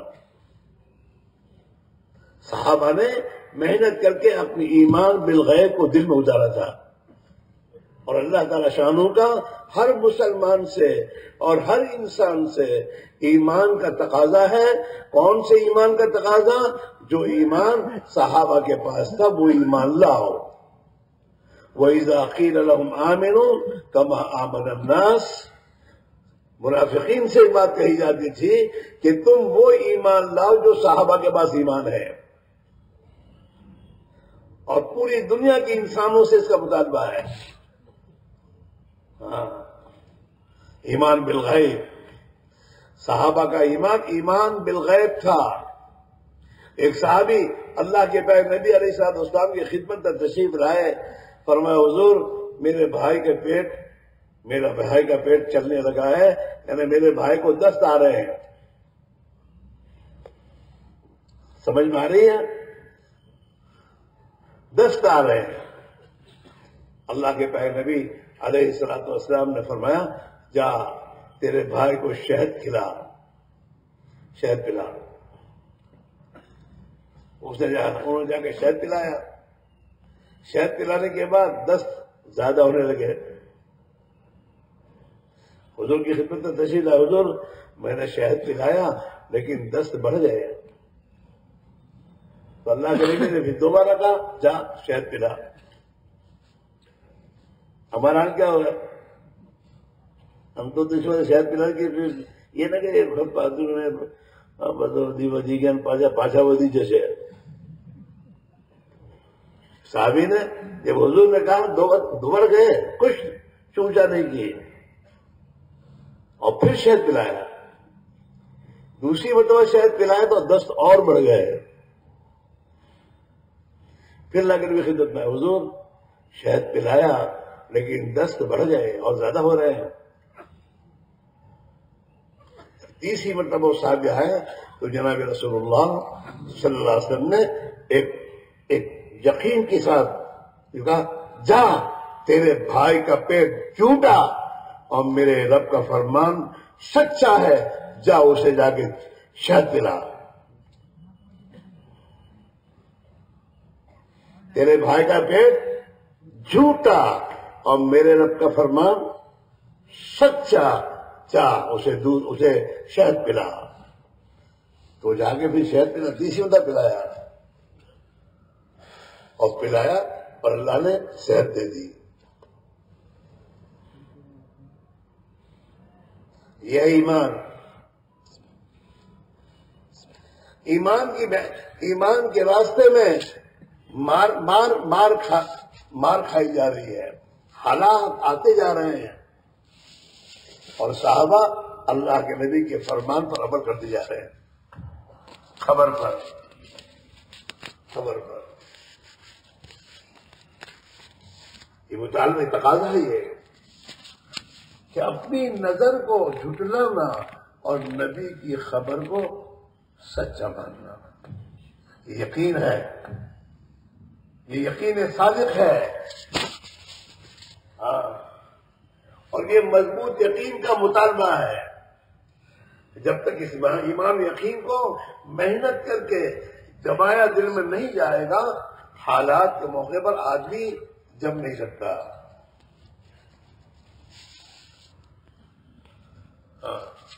صحابہ نے محنت کر کے اپنی ایمان بالغیب کو دل میں اتارا تھا، اور اللہ تعالی شانوں کا ہر مسلمان سے اور ہر انسان سے ایمان کا تقاضا ہے۔ کون سے ایمان کا تقاضا؟ جو ایمان صحابہ کے پاس تھا وہ ایمان لاؤ۔ وَإِذَا قِيلَ لَهُمْ آمِنُوا كَمَا آمَنَ النَّاسُ، منافقین سے بات کہی جاتی تھی کہ تم وہ ایمان لاؤ جو صحابہ کے پاس ایمان ہے، اور پوری دنیا کے انسانوں سے اس کا مطالبہ ہے۔ ہاں، ایمان بالغیب، صحابہ کا ایمان ایمان بالغیب تھا۔ ایک صحابی اللہ کے پیارے نبی علیہ الصلوۃ والسلام کی خدمت میں تشریف لائے، فرمایا حضور میرے بھائی کے پیٹ میرا بھائی کا پیٹ چلنے لگا ہے، یعنی میرے بھائی کو دست آ رہے ہیں۔ سمجھ میں آ رہی ہے؟ دست آ رہے ہیں۔ اللہ کے پیارے نبی علیہ الصلوۃ والسلام نے فرمایا جا تیرے بھائی کو شہد کھلا، شہد پلا۔ اس نے جا انہوں نے جا کے شہد پلایا۔ شہد پلانے کے بعد دست زیادہ ہونے لگے۔ حضور کی خدمت میں تشریف لائے، حضور میں نے شہد پلایا لیکن دست بڑھ گئے۔ تو اللہ کے نبی نے پھر دوبارہ کہا جا شہد پلا. ہمارا حال کیا ہوگا؟ ہم تو دشمن شہد پلا کے پھر یہ نہ کہ پاچا پاچا ودی جیسے صحابی نے جب حضور نے کہا دوبڑ گئے کچھ چونچا نہیں کیے اور پھر شہد پلایا. دوسری مرتبہ شہد پلایا تو دست اور بڑھ گئے. پھر لا کر بھی خدمت میں حضور شہد پلایا لیکن دست بڑھ گئے اور زیادہ ہو رہے ہیں. تیسری مرتبہ وہ صاحب آئے تو جناب رسول اللہ صلی اللہ علیہ وسلم نے ایک ایک یقین کے ساتھ کہا جا تیرے بھائی کا پیٹ چوٹا اور میرے رب کا فرمان سچا ہے، جا اسے جا کے شہد پلا. تیرے بھائی کا پیٹ جھوٹا اور میرے رب کا فرمان سچا، جا اسے دودھ اسے شہد پلا. تو جا کے پھر شہد پلا، تیسری مرتبہ پلایا اور پلایا اور اللہ نے صحت دے دی. یہ ایمان ایمان کی ایمان کے راستے میں مار مار مار کھا مار کھائی جا رہی ہے، حالات آتے جا رہے ہیں اور صحابہ اللہ کے نبی کے فرمان پر عمل کرتے جا رہے ہیں. خبر پر خبر پر یہ مطالبہ تقاضا ہی ہے کہ اپنی نظر کو جھٹلانا اور نبی کی خبر کو سچا ماننا. یہ یقین ہے، یہ یقین صادق ہے. ہاں، اور یہ مضبوط یقین کا مطالبہ ہے. جب تک اس ایمان یقین کو محنت کر کے جمایا دل میں نہیں جائے گا، حالات کے موقع پر آدمی جم نہیں سکتا. ہاں،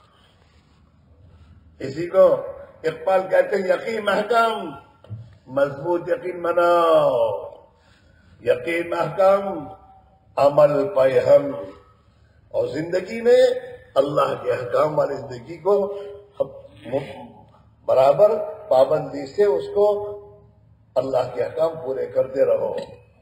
اسی کو اقبال کہتے ہیں یقین محکم، مضبوط یقین بناؤ. یقین محکم، عمل پیہم. اور زندگی میں اللہ کے احکام والی زندگی کو برابر پابندی سے اس کو اللہ کے احکام پورے کرتے رہو.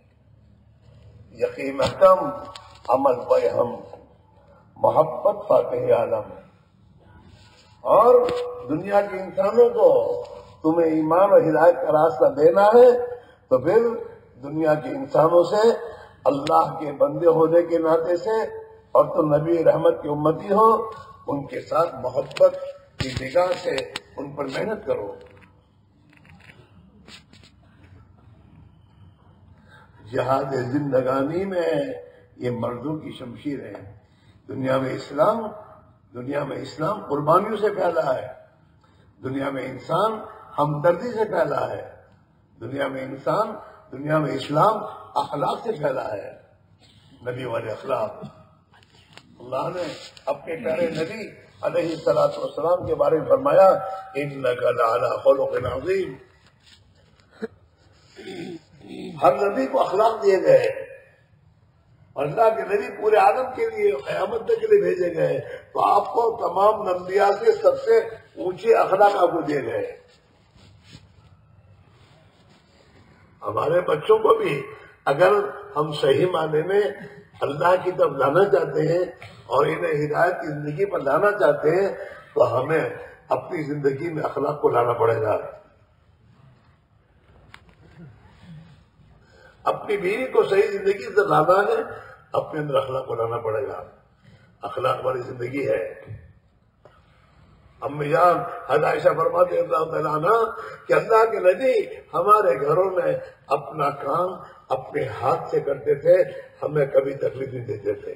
یقین محکم، عمل پیہم، محبت فاتح عالم. اور دنیا کے انسانوں کو تمہیں ایمان اور ہدایت کا راستہ دینا ہے تو پھر دنیا کے انسانوں سے اللہ کے بندے ہونے کے ناطے سے اور تم نبی رحمت کی امتی ہو، ان کے ساتھ محبت کی نگاہ سے ان پر محنت کرو. جہاد زندگانی میں یہ مردوں کی شمشیر ہے. دنیا میں اسلام دنیا میں اسلام قربانیوں سے پھیلا ہے. دنیا میں انسان ہمدردی سے پھیلا ہے. دنیا میں انسان دنیا میں اسلام اخلاق سے پھیلا ہے. نبی والے اخلاق. اللہ نے اپنے پیارے نبی علیہ الصلوۃ والسلام کے بارے میں فرمایا انک لعلی خلق عظیم. ہر نبی کو اخلاق دیے گئے اور اللہ کے نبی پورے عالم کے لیے قیامت تک کے لیے بھیجے گئے، تو آپ کو تمام انبیاء سے سب سے اونچے اخلاق آپ کو دیے گئے. ہمارے بچوں کو بھی اگر ہم صحیح معنی میں اللہ کی طرف لانا چاہتے ہیں اور انہیں ہدایت کی زندگی پر لانا چاہتے ہیں تو ہمیں اپنی زندگی میں اخلاق کو لانا پڑے گا. اپنی بیوی کو صحیح زندگی سے لانا ہے، اپنے اندر اخلاق کو لانا پڑے گا. اخلاق والی زندگی ہے. امی جان حضرت عائشہ فرماتے ہیں اللہ تعالیٰ عنہ کہ اللہ کے نبی ہمارے گھروں میں اپنا کام اپنے ہاتھ سے کرتے تھے، ہمیں کبھی تکلیف نہیں دیتے تھے.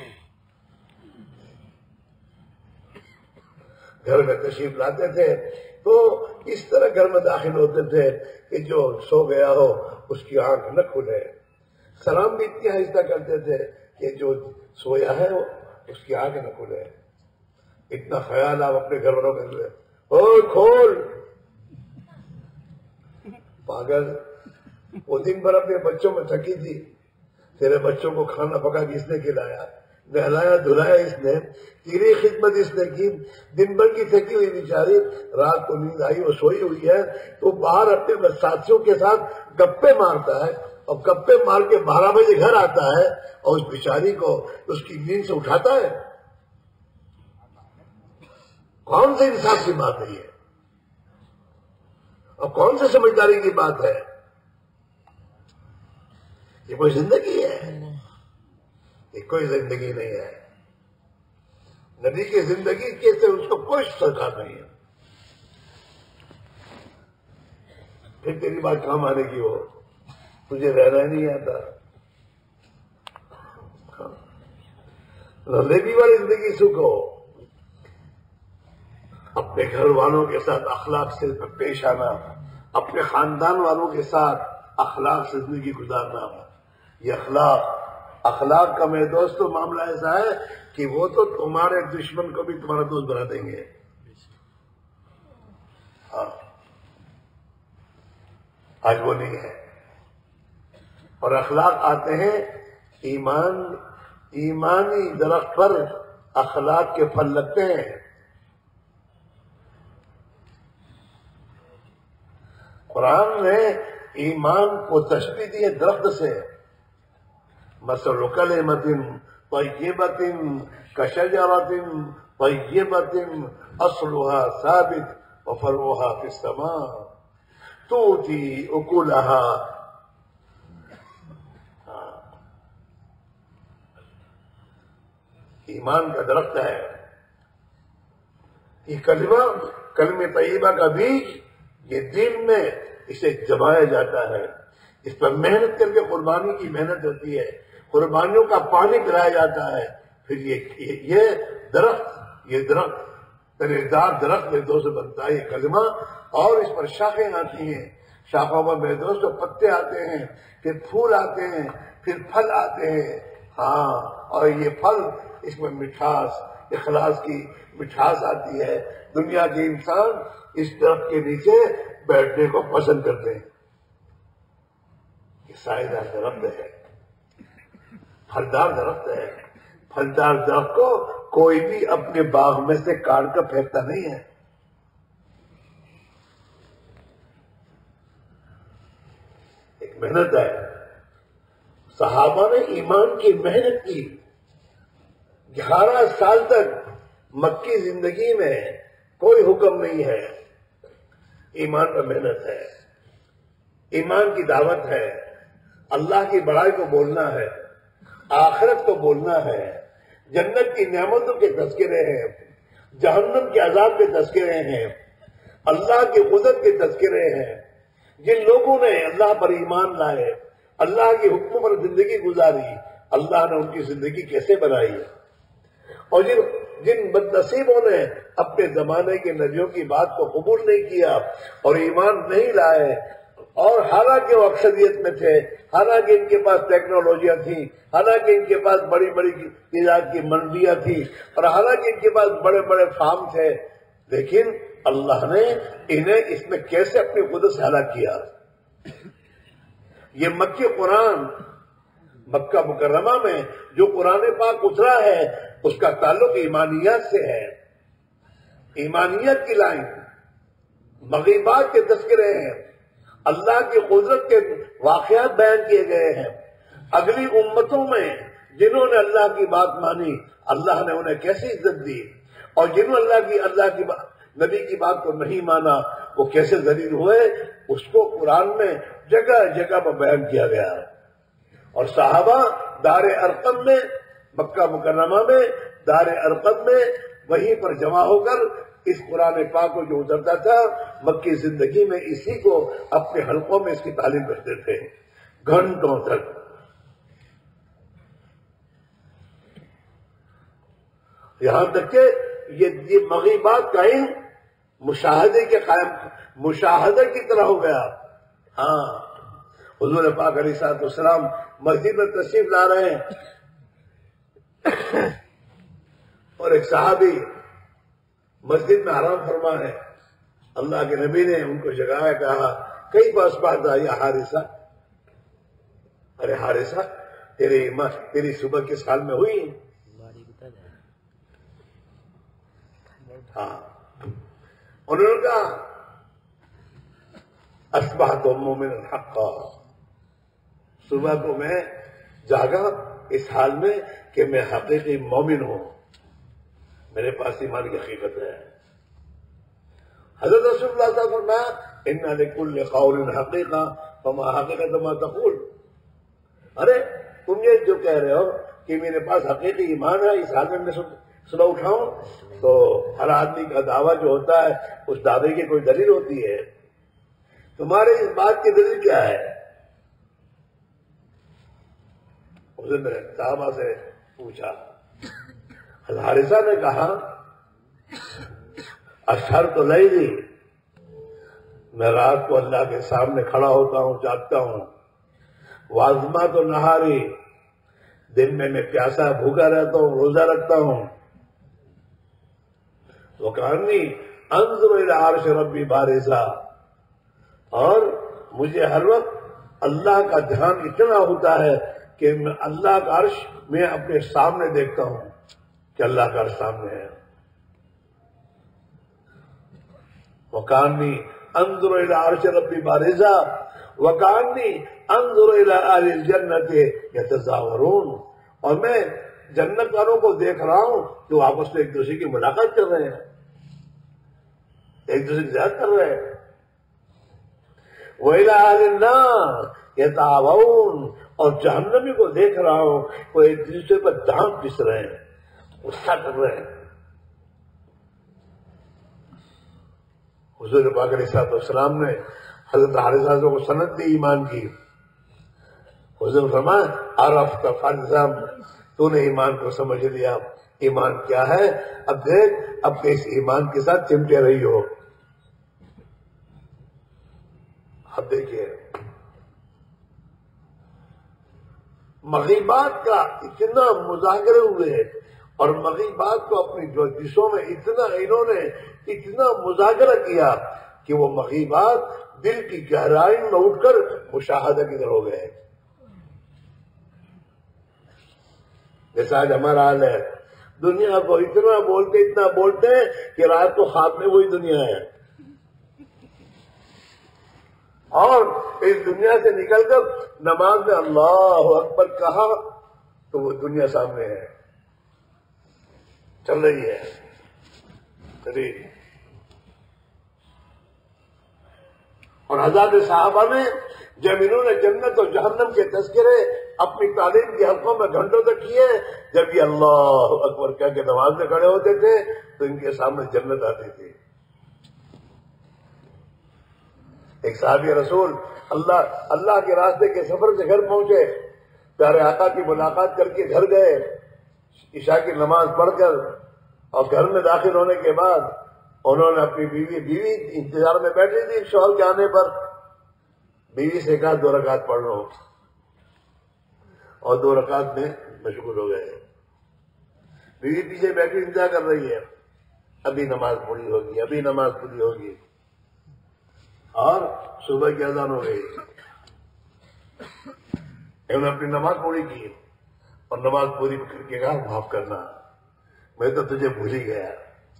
گھر میں تشریف لاتے تھے تو اس طرح گھر میں داخل ہوتے تھے کہ جو سو گیا ہو اس کی آنکھ نہ کھلے. سلام بھی اتنی آہستہ کرتے تھے کہ جو سویا ہے اس کی آنکھ نہ کھلے. اتنا خیال آپ اپنے گھر والوں میں اوے کھول पागल, वो दिन भर अपने बच्चों में थकी थी, तेरे बच्चों को खाना पका के इसने खिलाया, नहलाया धुलाया इसने, तेरी खिदमत इसने की, दिन भर की थकी हुई बेचारी, रात को नींद आई, वो सोई हुई है, तो बाहर अपने साथियों के साथ गप्पे मारता है, और गप्पे मार के बारह बजे घर आता है, और उस बेचारी को उसकी नींद से उठाता है। कौन से इंसाफ की बात है ये, और कौन से समझदारी की बात है? ये कोई जिंदगी है? ये कोई जिंदगी नहीं है। नबी की जिंदगी के से उसको कोई सरकार नहीं है। फिर तेरी बात कहां मानेगी वो? तुझे रहना नहीं आता। नबी वाली जिंदगी सुख हो, अपने घर वालों के साथ अखलाक से पेश आना, अपने खानदान वालों के साथ अखलाक से जिंदगी गुजारना। ये अखलाक अखलाक का मेरे दोस्तों मामला ऐसा है कि वो तो तुम्हारे दुश्मन को भी तुम्हारा दोस्त बना देंगे। हाँ, आज वो नहीं है। और अखलाक आते हैं ईमान, ईमानी दरख्त पर अखलाक के फल लगते हैं। कुरान ने ईमान को तशबीह दी है दरख्त से। मसलु कलिमतिन तय्यबतिन कशजरतिन तय्यबतिन अस्लुहा साबित व फरुहा फिस्समा तूती उकुलहा। ईमान का दरख्त है ये कलिमा, कलमे तय्यबा का बीज, ये दिल में इसे जमाया जाता है, इस पर मेहनत करके कुर्बानी की मेहनत होती है, कुर्बानियों का पानी पिलाया जाता है, फिर ये ये, ये दरख्त ये दरख्त तनेदार दरख्त में दो से बनता है ये कलमा, और इस पर शाखें आती हैं, शाखों पर मेरे दोस्तों पत्ते आते हैं, फिर फूल आते हैं, फिर फल आते हैं। हाँ, और ये फल, इसमें मिठास, इखलास की मिठास आती है। दुनिया के इंसान इस दरख्त के नीचे बैठने को पसंद करते हैं। ये सायेदार दरख्त है, फलदार दरख्त है। फलदार दरख्त को कोई भी अपने बाग में से काट कर फेंकता नहीं है। एक मेहनत है। सहाबा ने ईमान की मेहनत की। ग्यारह साल तक मक्की जिंदगी में कोई हुक्म नहीं है, ईमान पर मेहनत है, ईमान की दावत है, अल्लाह की बड़ाई को बोलना है, आखिरत को बोलना है, जन्नत की नेमतों के तज़किरे हैं, जहन्नम के अजाब के तज़किरे हैं, अल्लाह की कुदरत के तज़किरे हैं। जिन लोगों ने अल्लाह पर ईमान लाए, अल्लाह के हुक्म पर जिंदगी गुजारी, अल्लाह ने उनकी जिंदगी कैसे बनाई है। और जिन जिन बदनसीबों ने अपने जमाने के नबियों की बात को कबूल नहीं किया और ईमान नहीं लाए, और हालांकि वो अक्सरियत में थे, हालांकि इनके पास टेक्नोलॉजियां थी, हालांकि इनके पास बड़ी बड़ी इजाद की मंडियां थी, और हालांकि इनके पास बड़े बड़े फार्म थे, लेकिन अल्लाह ने इन्हें इसमें कैसे अपनी कुदरत से हलाक किया। ये मक्की कुरान, मक्का मुकर्रमा में जो कुरान पाक उतरा है, उसका ताल्लुक ईमानियत से है। ईमानियत की लाइन, मगीबात के तज़किरे हैं, अल्लाह की कुदरत के वाक़यात बयान किए गए हैं। अगली उम्मतों में जिन्होंने अल्लाह की बात मानी, अल्लाह ने उन्हें कैसी इज्जत दी, और जिन्होंने अल्लाह की अल्लाह की नबी की बात को नहीं माना, वो कैसे जलील हुए, उसको कुरान में जगह जगह पर बयान किया गया है। और सहाबा दारे अरकम में, मक्का मुकर्रमा में, दारे अरकम में वहीं पर जमा होकर इस कुरान पाक को जो उतरता था, मक्की जिंदगी में इसी को अपने हलकों में इसकी तालीम करते थे घंटों तक। यहां तक कि ये ये मगीबात का इन मुशाहदे के कायम मुशाहदे की तरह हो गया। हाँ, हुजूर पाक अलैहिस्सलाम मस्जिद में तशरीफ ला रहे हैं और एक सहाबी मस्जिद में आराम फरमा है, اللہ کے نبی نے ان کو جگایا، کہا کئی پاس بات آئی حارثہ، ارے حارثہ تیری ماں تیری صبح کس حال میں ہوئی؟ ہاں انہوں نے کہا اصبحت مومنا حقا، صبح کو میں جاگا اس حال میں کہ میں حقیقی مومن ہوں، میرے پاس ایمان کی حقیقت ہے۔ حضرت رسول اللہ صلی اللہ علیہ وسلم نے ان لکل قول حقیقہ فما حقیقت ما تقول، ارے تم یہ جو کہہ رہے ہو کہ میرے پاس حقیقی ایمان ہے، اس حال میں میں صبح اٹھاؤں، تو ہر آدمی کا دعویٰ جو ہوتا ہے اس دعوے کی کوئی دلیل ہوتی ہے، تمہارے اس بات کی دلیل کیا ہے؟ اس نے صحابہ سے پوچھا، حارثہ نے کہا اشہر تو نہیں دی، میں رات کو اللہ کے سامنے کھڑا ہوتا ہوں، جاگتا ہوں، وازما تو نہاری، دن میں میں پیاسا بھوکا رہتا ہوں، روزہ رکھتا ہوں، وکانی انظر الی عرش ربی بارزا، اور مجھے ہر وقت اللہ کا دھیان اتنا ہوتا ہے کہ میں اللہ کا عرش میں اپنے سامنے دیکھتا ہوں کہ اللہ کا عرش سامنے ہے۔ وکانی انظر الی عرش ربی بارزا وکانی انظر الی اہل الجنت یتزاورون، اور میں جنت والوں کو دیکھ رہا ہوں جو آپس میں ایک دوسرے کی ملاقات کر رہے ہیں، ایک دوسرے کی زیارت کر رہے ہیں۔ وَإِلَىٰ أَهْلِ النَّارِ يَتَعَاوَنُونَ، اور جہنمی کو دیکھ رہا ہوں وہ ایک دوسرے پر دانت پس رہے ہیں، غصہ کر رہے ہیں۔ حضور پاک علیہ الصلوۃ والسلام نے حضرت حارثہ کو سند دی ایمان کی۔ حضور فرمایا عرفت فالزم، تو نے ایمان کو سمجھ لیا، ایمان کیا ہے، اب دیکھ اب اس ایمان کے ساتھ چمٹے رہی ہو۔ اب دیکھیے مغیبات کا اتنا مذاکرے ہوئے، اور مغیبات کو اپنی جو جسوں میں اتنا انہوں نے اتنا مذاکرہ کیا کہ وہ مغیبات دل کی گہرائی میں اٹھ کر مشاہدہ کی طرح ہو گئے۔ جیسا آج ہمارا حال ہے، دنیا کو اتنا بولتے اتنا بولتے ہیں کہ رات کو خواب میں وہی دنیا ہے، اور اس دنیا سے نکل کر نماز میں اللہ اکبر کہا تو وہ دنیا سامنے ہے، چل رہی ہے۔ اور حضرات صحابہ نے جب انہوں نے جنت اور جہنم کے تذکرے اپنی تعلیم کی حلقوں میں گھنٹوں تک کیے، جب یہ اللہ اکبر کہہ کے نماز میں کھڑے ہوتے تھے تو ان کے سامنے جنت آتی تھی۔ ایک صحابی رسول اللہ اللہ کے راستے کے سفر سے گھر پہنچے، پیارے آقا کی ملاقات کر کے گھر گئے، عشاء کی نماز پڑھ کر، اور گھر میں داخل ہونے کے بعد انہوں نے اپنی بیوی بیوی انتظار میں بیٹھی تھی شوہر کے آنے پر، بیوی سے کہا دو رکعت پڑھ لو، اور دو رکعت میں مشغول ہو گئے۔ بیوی پیچھے بیٹھی انتظار کر رہی ہے، ابھی نماز پوری ہوگی ابھی نماز پوری ہوگی، اور صبح کی اذان ہو گئی۔ انہوں نے اپنی نماز پوری کی، اور نماز پوری کر کے کہا معاف کرنا، میں تو تجھے بھول ہی گیا،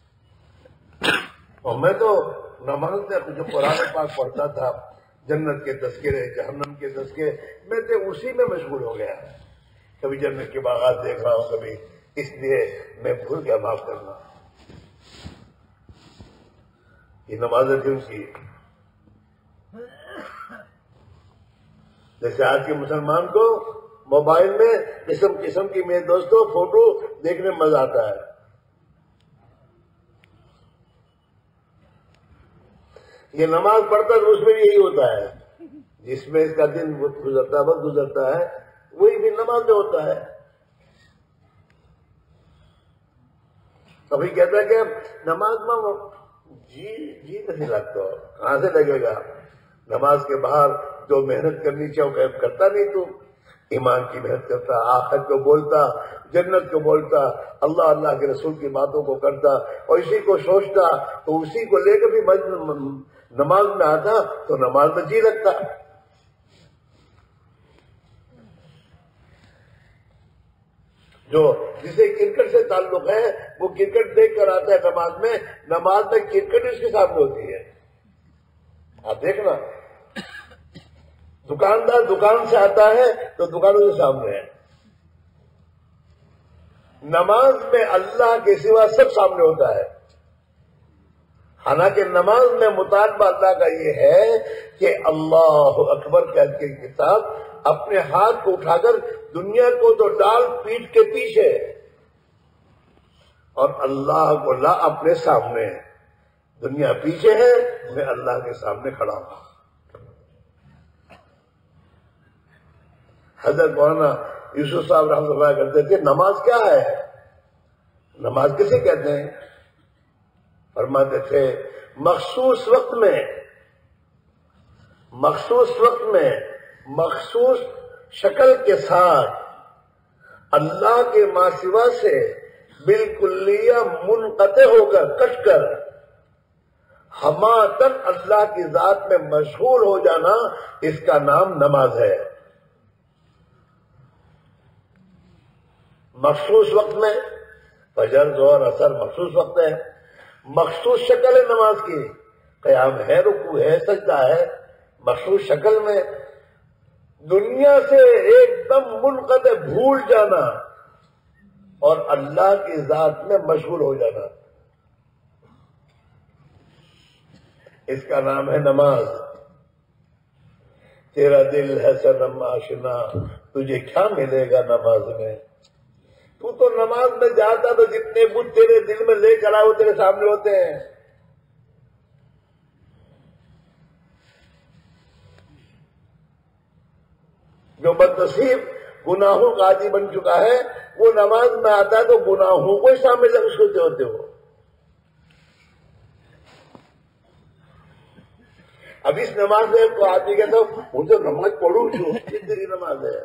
اور میں تو نماز میں جو قرآن پاک پڑھتا تھا، جنت کے تذکرے جہنم کے تذکرے، میں تو اسی میں مشغول ہو گیا، کبھی جنت کے باغات دیکھ رہا ہوں کبھی، اس لیے میں بھول گیا، معاف کرنا۔ یہ نمازیں کیوں کی؟ جیسے آج کے مسلمان کو موبائل میں قسم قسم کی میرے دوستوں فوٹو دیکھنے میں مزہ آتا ہے، یہ نماز پڑھتا ہے اس میں بھی یہی ہوتا ہے، جس میں اس کا دن گزرتا ہے وقت گزرتا ہے وہی بھی نماز میں ہوتا ہے۔ کبھی کہتا ہے کہ نماز میں جی جی نہیں لگتا، کہاں سے لگے گا؟ نماز کے باہر جو محنت کرنی چاہیے وہ کرتا نہیں، تو ایمان کی محنت کرتا، آخرت کو بولتا، جنت کو بولتا، اللہ اللہ کے رسول کی باتوں کو کرتا اور اسی کو سوچتا، تو اسی کو لے کر بھی نماز میں آتا تو نماز میں جی لگتا۔ جو جسے کرکٹ سے تعلق ہے وہ کرکٹ دیکھ کر آتا ہے نماز میں، نماز میں کرکٹ اس کے سامنے ہوتی ہے۔ آپ دیکھنا، دکاندار دکان سے آتا ہے تو دکانوں کے سامنے ہے، نماز میں اللہ کے سوا سب سامنے ہوتا ہے۔ حالانکہ نماز میں مطالبہ اللہ کا یہ ہے کہ اللہ اکبر کہہ کے کتاب اپنے ہاتھ کو اٹھا کر دنیا کو تو ڈال پیٹ کے پیچھے اور اللہ کو لا اپنے سامنے، دنیا پیچھے ہے، میں اللہ کے سامنے کھڑا ہوں۔ حضرت مولانا یوسف صاحب رحمۃ اللہ کرتے تھے نماز کیا ہے، نماز کسے کہتے ہیں؟ فرماتے تھے مخصوص وقت میں مخصوص وقت میں مخصوص شکل کے ساتھ اللہ کے ماسوا سے بالکلیہ منقطع ہو کر کٹ کر ہماتن اللہ کی ذات میں مشغول ہو جانا، اس کا نام نماز ہے۔ مخصوص وقت میں فجر ظہر اثر مخصوص وقت ہے، مخصوص شکل ہے نماز کی، قیام ہے، رکوع ہے، سجدہ ہے، مخصوص شکل میں دنیا سے ایک دم منقطع بھول جانا اور اللہ کی ذات میں مشغول ہو جانا، اس کا نام ہے نماز۔ تیرا دل ہے صنم آشنا، تجھے کیا ملے گا نماز میں؟ تو تو نماز میں جاتا تو جتنے بت تیرے دل میں لے کر آئے وہ تیرے سامنے ہوتے ہیں۔ جو بدنصیب گناہوں کا عادی بن چکا ہے وہ نماز میں آتا ہے تو گناہوں کو ہی سامنے لگ سوتے ہوتے ہو۔ اب اس نماز میں کو آدمی کہتا ہوں مجھے نماز پڑھوں کیوں، کتنی نماز ہے؟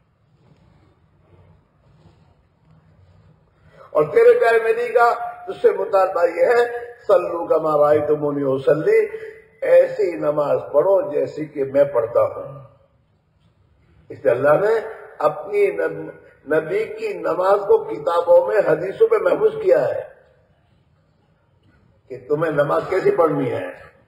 اور تیرے پیارے نبی کا اس سے مطالبہ یہ ہے صلو کما رأیتمونی اصلی، ایسی نماز پڑھو جیسی کہ میں پڑھتا ہوں۔ اس لیے اللہ نے اپنی نبی کی نماز کو کتابوں میں حدیثوں پہ محفوظ کیا ہے کہ تمہیں نماز کیسی پڑھنی ہے،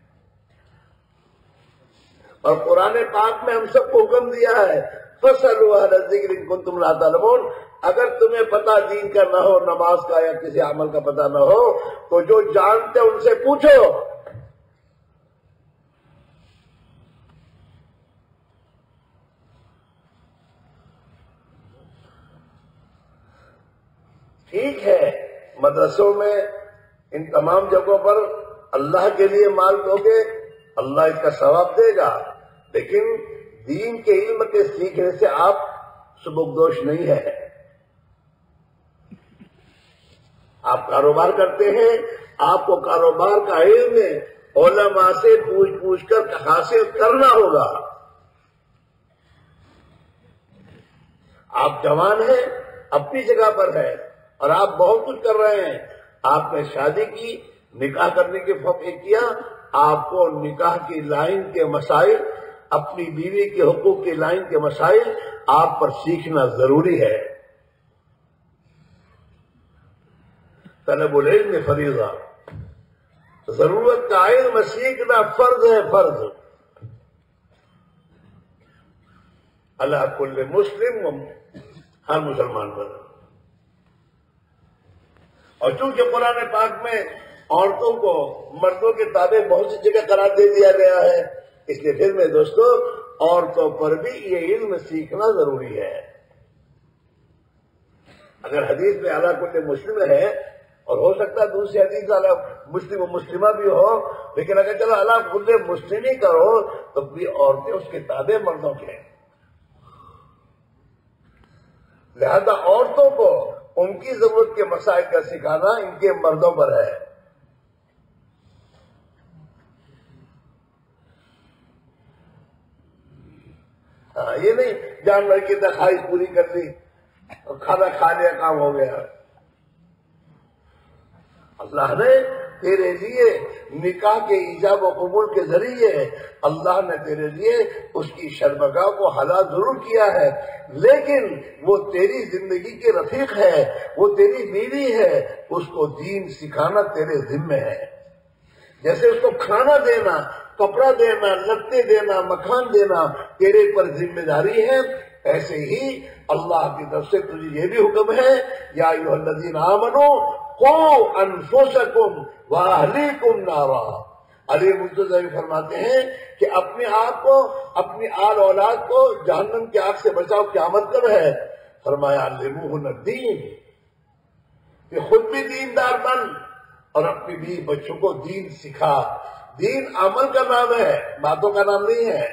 اور قرآن پاک میں ہم سب کو حکم دیا ہے فَاسْأَلُوا أَهْلَ الذِّكْرِ إِن كُنتُمْ لَا تَعْلَمُونَ۔ اگر تمہیں پتہ دین کا نہ ہو، نماز کا یا کسی عمل کا پتہ نہ ہو تو جو جانتے ان سے پوچھو۔ ٹھیک ہے مدرسوں میں ان تمام جگہوں پر اللہ کے لیے مال دو گے، اللہ اس کا ثواب دے گا، لیکن دین کے علم کے سیکھنے سے آپ سبکدوش نہیں ہے۔ آپ کاروبار کرتے ہیں، آپ کو کاروبار کا علم علماء سے پوچھ پوچھ کر حاصل کرنا ہوگا۔ آپ جوان ہیں، اپنی جگہ پر ہے اور آپ بہت کچھ کر رہے ہیں، آپ نے شادی کی، نکاح کرنے کے فقہ کیا، آپ کو نکاح کی لائن کے مسائل، اپنی بیوی کے حقوق کی لائن کے مسائل آپ پر سیکھنا ضروری ہے۔ طلب العلم فریضہ، ضرورت کا علم سیکھنا فرض ہے، فرض۔ علی کل مسلم، ہر مسلمان پر۔ اور چونکہ قرآن پاک میں عورتوں کو مردوں کے تابع بہت سی جگہ قرار دے دیا گیا ہے، اس لیے پھر میں دوستو عورتوں پر بھی یہ علم سیکھنا ضروری ہے۔ اگر حدیث میں اعلیٰ کل مسلم ہے، اور ہو سکتا ہے دوسری حدیث اعلیٰ مسلم و مسلمہ بھی ہو، لیکن اگر چلو اعلیٰ کل مسلم ہی کرو تو بھی عورتیں اس کے تابع مردوں کے ہیں، لہذا عورتوں کو ان کی ضرورت کے مسائل کا سکھانا ان کے مردوں پر ہے۔ ہاں یہ نہیں جانور کی خواہش پوری کر لی اور کھانا کھا لیا کام ہو گیا. اللہ نے تیرے لیے نکاح کے ایجاب و قبول کے ذریعے اللہ نے تیرے لیے اس کی شرمگاہ کو حلال ضرور کیا ہے، لیکن وہ تیری زندگی کے رفیق ہے، وہ تیری بیوی ہے، اس کو دین سکھانا تیرے ذمہ ہے. جیسے اس کو کھانا دینا، کپڑا دینا، لتے دینا، مکان دینا تیرے پر ذمہ داری ہے، ایسے ہی اللہ کی طرف سے تجھے یہ بھی حکم ہے یا ایھا الذین آمنوا قوا انفسکم واہلیکم نارا. علی مرتضی فرماتے ہیں کہ اپنے آپ کو، اپنی آل اولاد کو جہنم کی آگ سے بچاؤ. قیامت کب ہے؟ فرمایا علموہن الدین، کہ خود بھی دیندار بن اور اپنی بھی بچوں کو دین سکھا. دین عمل کا نام ہے، باتوں کا نام نہیں ہے.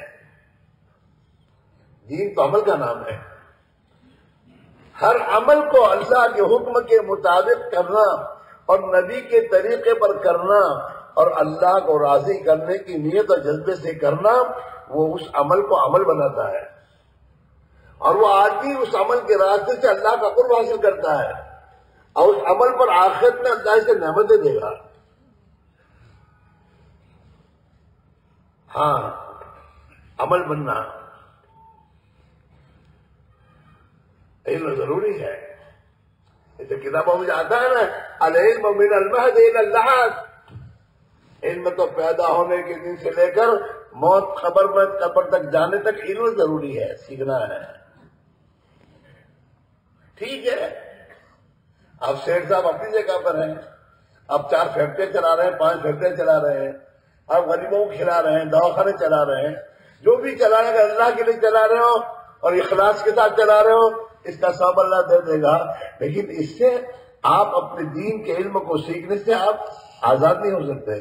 دین تو عمل کا نام ہے. ہر عمل کو اللہ کے حکم کے مطابق کرنا اور نبی کے طریقے پر کرنا اور اللہ کو راضی کرنے کی نیت اور جذبے سے کرنا، وہ اس عمل کو عمل بناتا ہے. اور وہ آدمی اس عمل کے راستے سے اللہ کا قرب حاصل کرتا ہے اور اس عمل پر آخرت میں اللہ سے نعمتیں دے گا. ہاں عمل بننا، علم ضروری ہے. اسے کتابوں میں آتا ہے نا العلم من المہد الی اللحد. علم تو پیدا ہونے کے دن سے لے کر موت خبر میں قبر تک جانے تک علم ضروری ہے، سیکھنا ہے. ٹھیک ہے، اب سیٹھ صاحب اپنی جگہ پر ہیں، اب چار فیکٹری چلا رہے ہیں، پانچ فیکٹری چلا رہے ہیں، اب غریبوں کو کھلا رہے ہیں، دواخانے چلا رہے ہیں. جو بھی چلا رہے ہیں اللہ کے لیے چلا رہے ہو اور اخلاص کے ساتھ چلا رہے ہو، اس کا ثواب اللہ دے دے گا. لیکن اس سے آپ اپنے دین کے علم کو سیکھنے سے آپ آزاد نہیں ہو سکتے.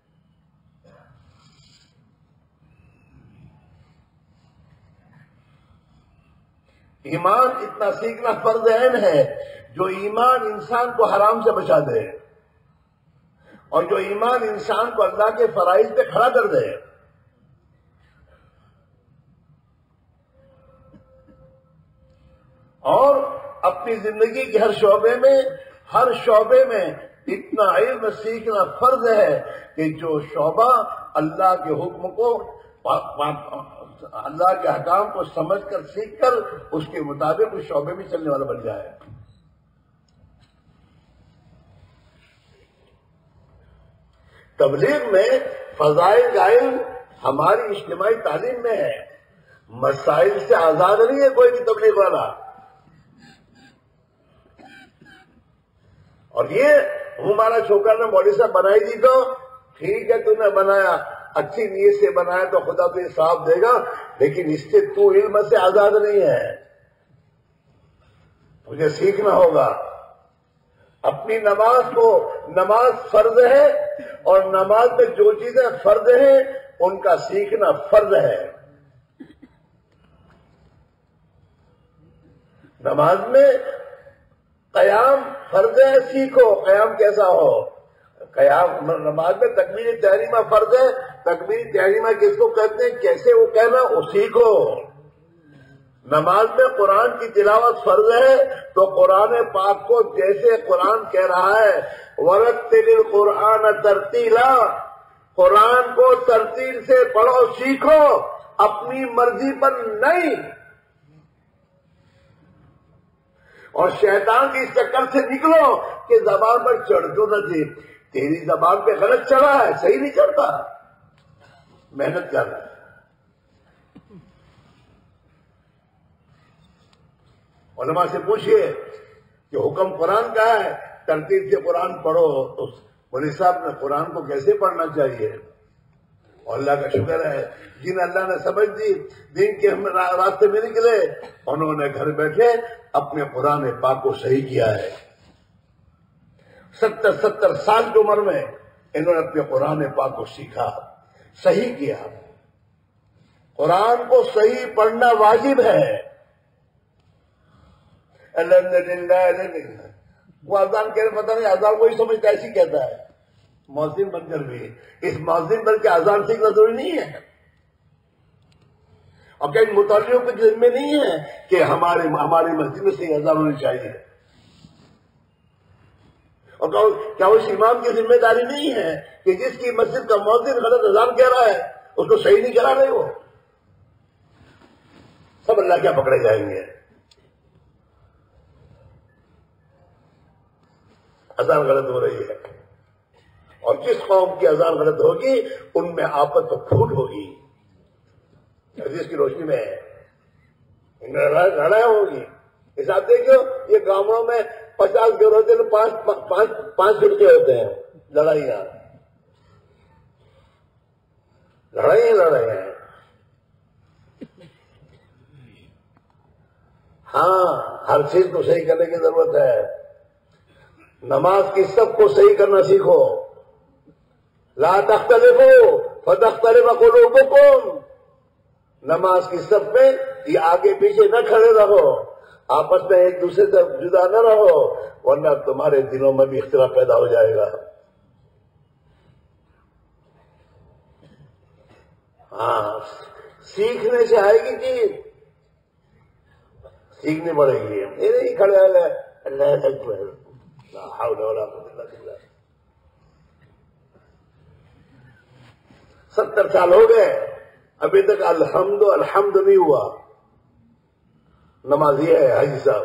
ایمان اتنا سیکھنا فرض عین ہے جو ایمان انسان کو حرام سے بچا دے اور جو ایمان انسان کو اللہ کے فرائض پہ کھڑا کر دے. اور اپنی زندگی کے ہر شعبے میں ہر شعبے میں اتنا علم سیکھنا فرض ہے کہ جو شعبہ اللہ کے حکم کو، اللہ کے احکام کو سمجھ کر سیکھ کر اس کے مطابق اس شعبے میں چلنے والا بن جائے. تبلیغ میں فضائل کا علم ہماری اجتماعی تعلیم میں ہے. مسائل سے آزاد نہیں ہے کوئی بھی تبلیغ والا. اور یہ ہمارا چھوکرا نے مولوی صاحب بنائی دی تو ٹھیک ہے، تو نے بنایا، اچھی نیت سے بنایا تو خدا تجھے ثواب دے گا، لیکن اس سے تو علم سے آزاد نہیں ہے. مجھے سیکھنا ہوگا. اپنی نماز کو، نماز فرض ہے اور نماز میں جو چیزیں فرض ہیں ان کا سیکھنا فرض ہے. نماز میں قیام فرض ہے، سیکھو قیام کیسا ہو. قیام نماز میں تکبیر تحریمہ فرض ہے، تکبیر تحریمہ کس کو کہتے ہیں، کیسے وہ کہنا وہ سیکھو. نماز میں قرآن کی تلاوت فرض ہے تو قرآن پاک کو جیسے قرآن کہہ رہا ہے وَرَتِّلِ الْقُرْآنَ تَرْتِيلًا، قرآن کو ترتیل سے پڑھو، سیکھو، اپنی مرضی پر نہیں. اور شیطان کے اس چکر سے نکلو کہ زبان پر چڑھ جو نہ دے. تیری زبان پہ غلط چڑھا ہے، صحیح نہیں کرتا، محنت کر رہا ہے. علماء سے پوچھئے کہ حکم قرآن کا ہے، ترتیب سے قرآن پڑھو. تو مولوی صاحب نے قرآن کو کیسے پڑھنا چاہیے؟ اور اللہ کا شکر ہے جن اللہ نے سمجھ دی، دین کے ہم راستے میں نکلے، انہوں نے گھر بیٹھے اپنے قرآن پاک کو صحیح کیا ہے. ستر ستر سال کی عمر میں انہوں نے اپنے قرآن پاک کو سیکھا، صحیح کیا. قرآن کو صحیح پڑھنا واجب ہے. الحمدللہ وہ اذان کہہ رہے، پتہ نہیں اذان وہی سمجھتا ایسی کہتا ہے. مؤذن بن کر بھی اس مؤذن بن کے اذان سیکھنا ضروری نہیں ہے. اور کیا ان متولیوں کو ذمہ نہیں ہے کہ ہمارے ہماری مسجد میں صحیح اذان ہونی چاہیے؟ اور کیا اس امام کی ذمہ داری نہیں ہے کہ جس کی مسجد کا مؤذن غلط اذان کہہ رہا ہے اس کو صحیح نہیں کرا رہے وہ؟ سب اللہ کیا پکڑے جائیں گے؟ اذان غلط ہو رہی ہے، اور جس قوم کی اذان غلط ہوگی ان میں آپت تو پھوٹ ہوگی، حدیث کی روشنی میں لڑائی ہوگی۔ اس آپ دیکھو یہ گاؤں میں پچاس گھر ہوتے ہیں تو پانچ پانچ گھر کے ہوتے ہیں، لڑائیاں لڑائیاں لڑائیاں ہاں، ہر چیز کو صحیح کرنے کی ضرورت ہے۔ نماز کی سب کو صحیح کرنا سیکھو، لا تختلفوا فتختلف قلوبکم، نماز کی سب میں یہ آگے پیچھے نہ کھڑے رہو، آپس میں ایک دوسرے سے جدا نہ رہو، ورنہ تمہارے دلوں میں بھی اختلاف پیدا ہو جائے گا۔ ہاں، سیکھنے سے آئے گی چیز، سیکھنی پڑے گی۔ یہ نہیں کھڑے ہو گئے اللہ اکبر لا حول ولا قوت الا باللہ، ستر سال ہو گئے ابھی تک الحمد الحمد نہیں ہوا۔ نمازی ہے حاجی صاحب،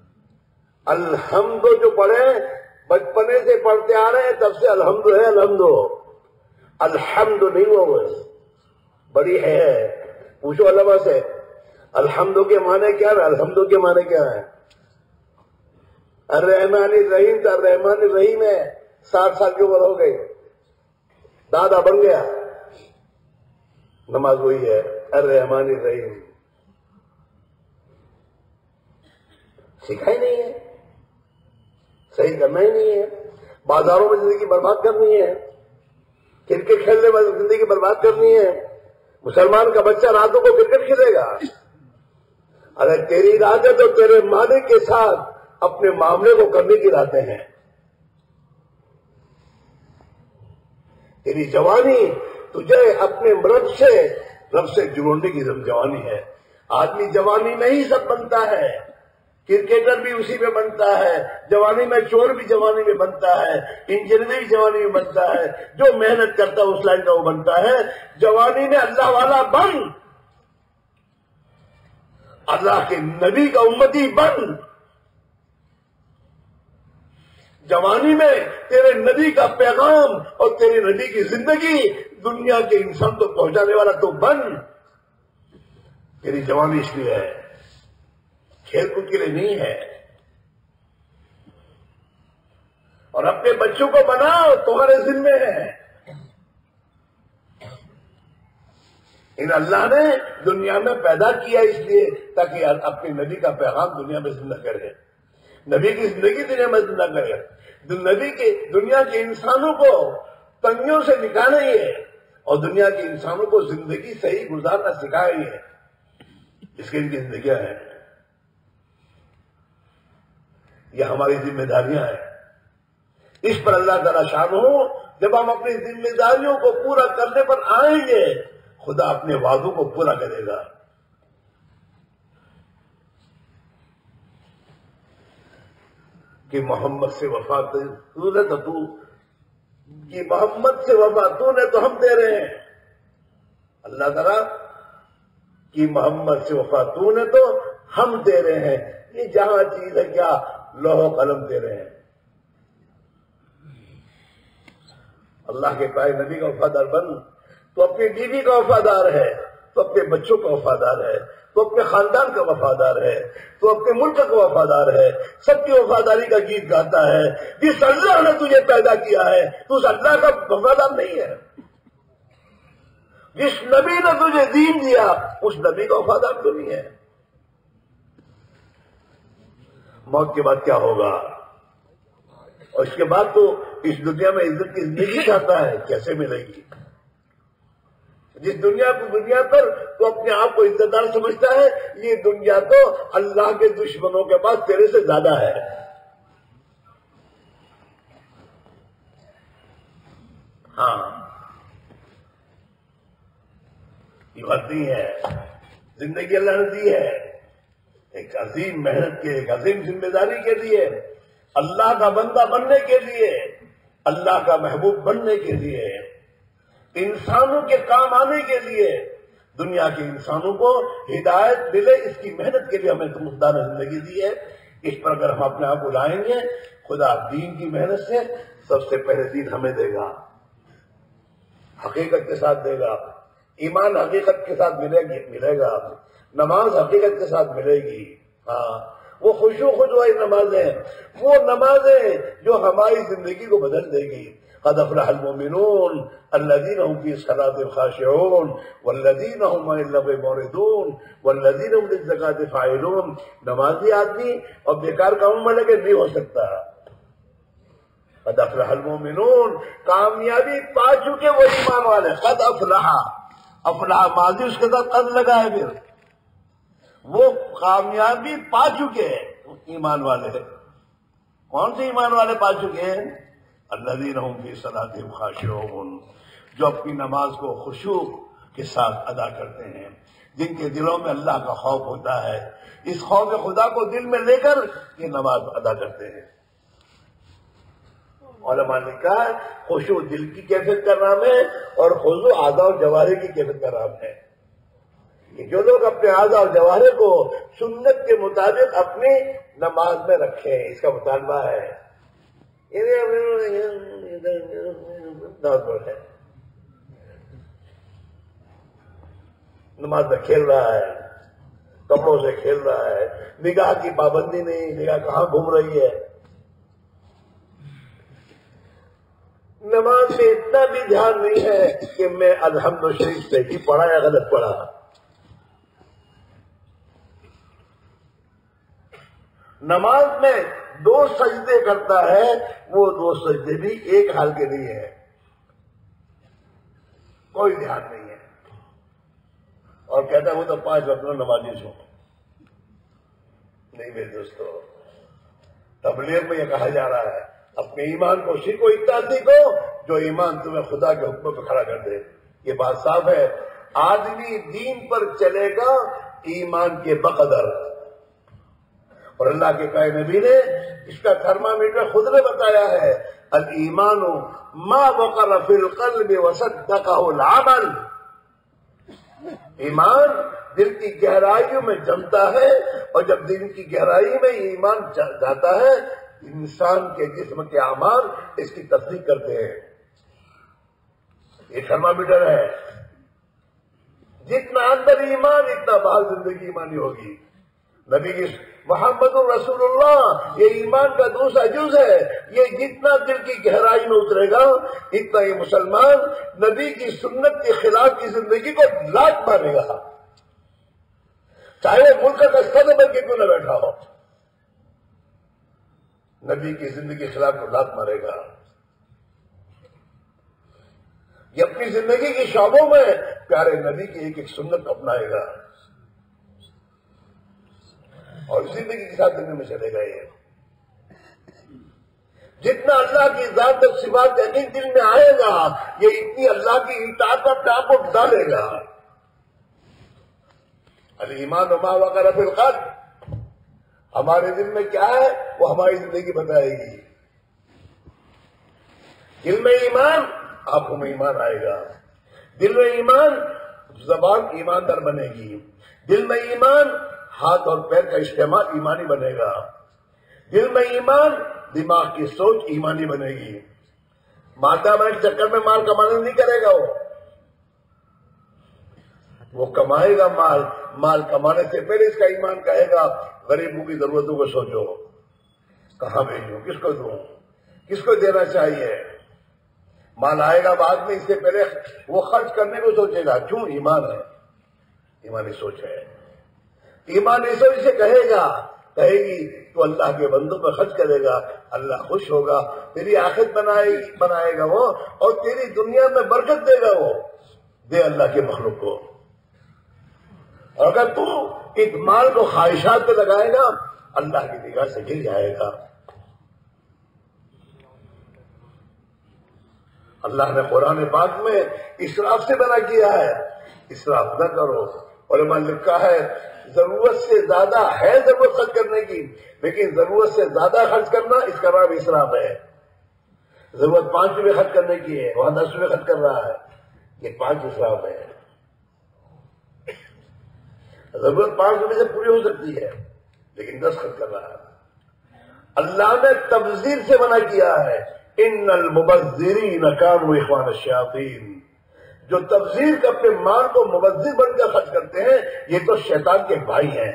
الحمد جو پڑھے بچپنے سے پڑھتے آ رہے ہیں تب سے الحمد ہے، الحمد الحمد نہیں ہوا، بس بڑی ہے۔ پوچھو علماء سے الحمد کے معنی کیا ہے، الحمد کے معنی کیا ہے؟ الرحمن الرحیم تھا، الرحمن الرحیم ہے، ساٹھ سال کی عمر ہو گئی، دادا بن گیا، نماز وہی ہے الرحمن الرحیم۔ سیکھا ہی نہیں ہے، صحیح کرنا ہی نہیں ہے، بازاروں میں زندگی برباد کرنی ہے، کرکٹ کھیلنے میں زندگی برباد کرنی ہے۔ مسلمان کا بچہ راتوں کو کرکٹ کھیلے گا؟ اگر تیری رات ہے تو تیرے مالک کے ساتھ اپنے معاملے کو کرنے کی راتیں ہیں۔ تیری جوانی تجھے اپنے رب سے رب سے جڑنے کی جوانی ہے۔ آدمی جوانی میں ہی سب بنتا ہے، کرکٹر بھی اسی میں بنتا ہے، جوانی میں چور بھی جوانی میں بنتا ہے، انجینئر بھی جوانی میں بنتا ہے، جو محنت کرتا ہے اس لائن کا وہ بنتا ہے۔ جوانی میں اللہ والا بن، اللہ کے نبی کا امتی بن، جوانی میں تیرے نبی کا پیغام اور تیرے نبی کی زندگی دنیا کے انسان کو پہنچانے والا تو بن۔ تیری جوانی اس لیے ہے، کھیل کود کے لیے نہیں ہے۔ اور اپنے بچوں کو بناؤ، تمہارے ذمہ ہے۔ ان اللہ نے دنیا میں پیدا کیا اس لیے تاکہ اپنے نبی کا پیغام دنیا میں زندہ کرے، نبی کی زندگی دنیا میں زندہ کرے، نبی کے دنیا کے انسانوں کو تنگیوں سے نکالے ہی ہے، اور دنیا کے انسانوں کو زندگی صحیح گزارنا سکھایا ہی ہے۔ اس کے ان کی زندگیاں ہیں، یہ ہماری ذمہ داریاں ہیں۔ اس پر اللہ تعالیٰ شان ہو، جب ہم اپنی ذمہ داریوں کو پورا کرنے پر آئیں گے خدا اپنے وعدوں کو پورا کرے گا۔ کہ محمد سے وفا تو نے تو تو کہ محمد سے وفا تو نے تو ہم دے رہے ہیں۔ اللہ تعالیٰ کہ محمد سے وفا تو نے تو ہم دے رہے ہیں، یہ جہاں چیز ہے کیا لوح و قلم دے رہے ہیں۔ اللہ کے پائے نبی کا وفادار بن، تو اپنی بیوی کا وفادار ہے، تو اپنے بچوں کا وفادار ہے، تو اپنے خاندان کا وفادار ہے، تو اپنے ملک کا وفادار ہے، سب کی وفاداری کا گیت گاتا ہے۔ جس اللہ نے تجھے پیدا کیا ہے تو اس اللہ کا وفادار نہیں ہے، جس نبی نے تجھے دین دیا اس نبی کا وفادار تو نہیں ہے۔ موت کے بعد کیا ہوگا، اور اس کے بعد تو اس دنیا میں عزت کی زندگی چاہتا ہے، کیسے ملے گی؟ جس دنیا کو دنیا پر تو اپنے آپ کو عزت دار سمجھتا ہے، یہ دنیا تو اللہ کے دشمنوں کے پاس تیرے سے زیادہ ہے۔ ہاں، یہ بات نہیں ہے، زندگی اللہ نے دی ہے ایک عظیم محنت کے، ایک عظیم ذمہ داری کے لیے، اللہ کا بندہ بننے کے لیے، اللہ کا محبوب بننے کے لیے، انسانوں کے کام آنے کے لیے، دنیا کے انسانوں کو ہدایت ملے، اس کی محنت کے لیے ہمیں خدا نے زندگی دی ہے۔ اس پر اگر ہم اپنے آپ کو لائیں گے، خدا دین کی محنت سے سب سے پہلے دین ہمیں دے گا، حقیقت کے ساتھ دے گا، ایمان حقیقت کے ساتھ ملے گی ملے گا، نماز حقیقت کے ساتھ ملے گی۔ ہاں، وہ خشوع خضوع نمازیں، وہ نمازیں جو ہماری زندگی کو بدل دے گی۔ قد افلح المؤمنون الذين هم في صلاتهم خاشعون والذين هم عن اللغو معرضون والذين هم للزكاة فاعلون۔ نمازی آدمی اور بیکار کاموں میں لگے نہیں ہو سکتا۔ قد افلح المؤمنون، کامیابی پا چکے وہ ایمان والے۔ قد افلح، افلح ماضی اس کے ساتھ قد لگا ہے، پھر وہ کامیابی پا چکے ایمان والے۔ کون سے ایمان والے پا چکے ہیں؟ الذین هم فی صلاتهم خاشعون، جو اپنی نماز کو خشوع کے ساتھ ادا کرتے ہیں، جن کے دلوں میں اللہ کا خوف ہوتا ہے، اس خوف خدا کو دل میں لے کر یہ نماز ادا کرتے ہیں۔ علماء نے کہا خشوع دل کی کیفیت کا نام ہے اور خضوع اعضاء اور جوارح کی کیفیت کا نام ہے۔ کہ جو لوگ اپنے اعضاء اور جوارح کو سنت کے مطابق اپنی نماز میں رکھیں، اس کا مطالبہ ہے۔ نماز میں کھیل رہا ہے، کپڑوں سے کھیل رہا ہے، نگاہ کی پابندی نہیں، نگاہ کہاں گھوم رہی ہے، نماز میں اتنا بھی دھیان نہیں ہے کہ میں الحمد شریف سے ہی پڑھا یا غلط پڑھا۔ نماز میں دو سجدے کرتا ہے، وہ دو سجدے بھی ایک حال کے نہیں ہے، کوئی دھیان نہیں ہے، اور کہتا ہے وہ تو پانچ وقت میں نمازی ہوں۔ نہیں میرے دوستو، تبلیغ میں یہ کہا جا رہا ہے اپنے ایمان کو شرک و اتحاد کو، جو ایمان تمہیں خدا کے حکم پہ کھڑا کر دے۔ یہ بات صاف ہے، آدمی دین پر چلے گا ایمان کے بقدر، اور اللہ کے قائم نبی نے اس کا تھرمامیٹر خود نے بتایا ہے، الایمان ما وقر فی القلب وصدقہ العمل۔ ایمان دل کی گہرائیوں میں جمتا ہے، اور جب دل کی گہرائی میں ایمان جاتا ہے، انسان کے جسم کے اعمال اس کی تصدیق کرتے ہیں۔ یہ تھرمامیٹر ہے، جتنا اندر ایمان اتنا باہر زندگی ایمانی ہوگی۔ نبی کی محمد الرسول اللہ یہ ایمان کا دوسرا جز ہے، یہ جتنا دل کی گہرائی میں اترے گا اتنا یہ مسلمان نبی کی سنت کے خلاف کی زندگی کو لات مارے گا، چاہے وہ ملک کا صدر بن کے کیوں نہ بیٹھا ہو، نبی کی زندگی کے خلاف کو لات مارے گا۔ یہ اپنی زندگی کی شعبوں میں پیارے نبی کی ایک ایک سنت اپنائے گا، اور زندگی کے ساتھ دنیا میں چلے گا۔ یہ جتنا اللہ کی ذات اور صفات کا یقین دل میں آئے گا، یہ اتنی اللہ کی اطاعت اپنے آپ کو ڈالے گا۔ الایمان ما وقر فی القلب، ہمارے دل میں کیا ہے وہ ہماری زندگی بتائے گی۔ دل میں ایمان، آنکھوں میں ایمان آئے گا، دل میں ایمان، زبان ایماندار بنے گی، دل میں ایمان، ہاتھ اور پیر کا استعمال ایمانی بنے گا، دل میں ایمان، دماغ کی سوچ ایمانی بنے گی۔ مادہ میں کے چکر میں مال کمانے نہیں کرے گا، وہ وہ کمائے گا مال، مال کمانے سے پہلے اس کا ایمان کہے گا غریبوں کی ضرورتوں کو سوچو، کہاں بھیجوں، کس کو دوں، کس کو دینا چاہیے۔ مال آئے گا بعد میں، اس سے پہلے وہ خرچ کرنے کو سوچے گا، کیوں؟ ایمان ہے، ایمانی سوچ ہے۔ ایمانی سوچ سے کہے گا، کہے گی تو اللہ کے بندوں پہ خرچ کرے گا، اللہ خوش ہوگا، تیری آخرت بنائے بنائے گا وہ، اور تیری دنیا میں برکت دے گا وہ، دے اللہ کے مخلوق کو۔ اور اگر تو اس مال کو خواہشات پہ لگائے گا، اللہ کی نگاہ سے گر جائے گا۔ اللہ نے قرآن پاک میں اسراف سے منع کیا ہے، اسراف نہ کرو، علماء نے لکھا ہے ضرورت سے زیادہ ہے ضرورت خرچ کرنے کی، لیکن ضرورت سے زیادہ خرچ کرنا اس کا نام اسراف ہے۔ ضرورت پانچ روپے خرچ کرنے کی ہے، وہاں دس روپے خرچ کر رہا ہے، یہ پانچ اسراف ہے۔ ضرورت پانچ روپے سے پوری ہو سکتی ہے لیکن دس خرچ کر رہا ہے۔ اللہ نے تبذیر سے منع کیا ہے، ان المبذرین کانوا اخوان الشیاطین، جو تبذیر کا اپنے مال کو مبذر بن کر خرچ کرتے ہیں یہ تو شیطان کے بھائی ہیں۔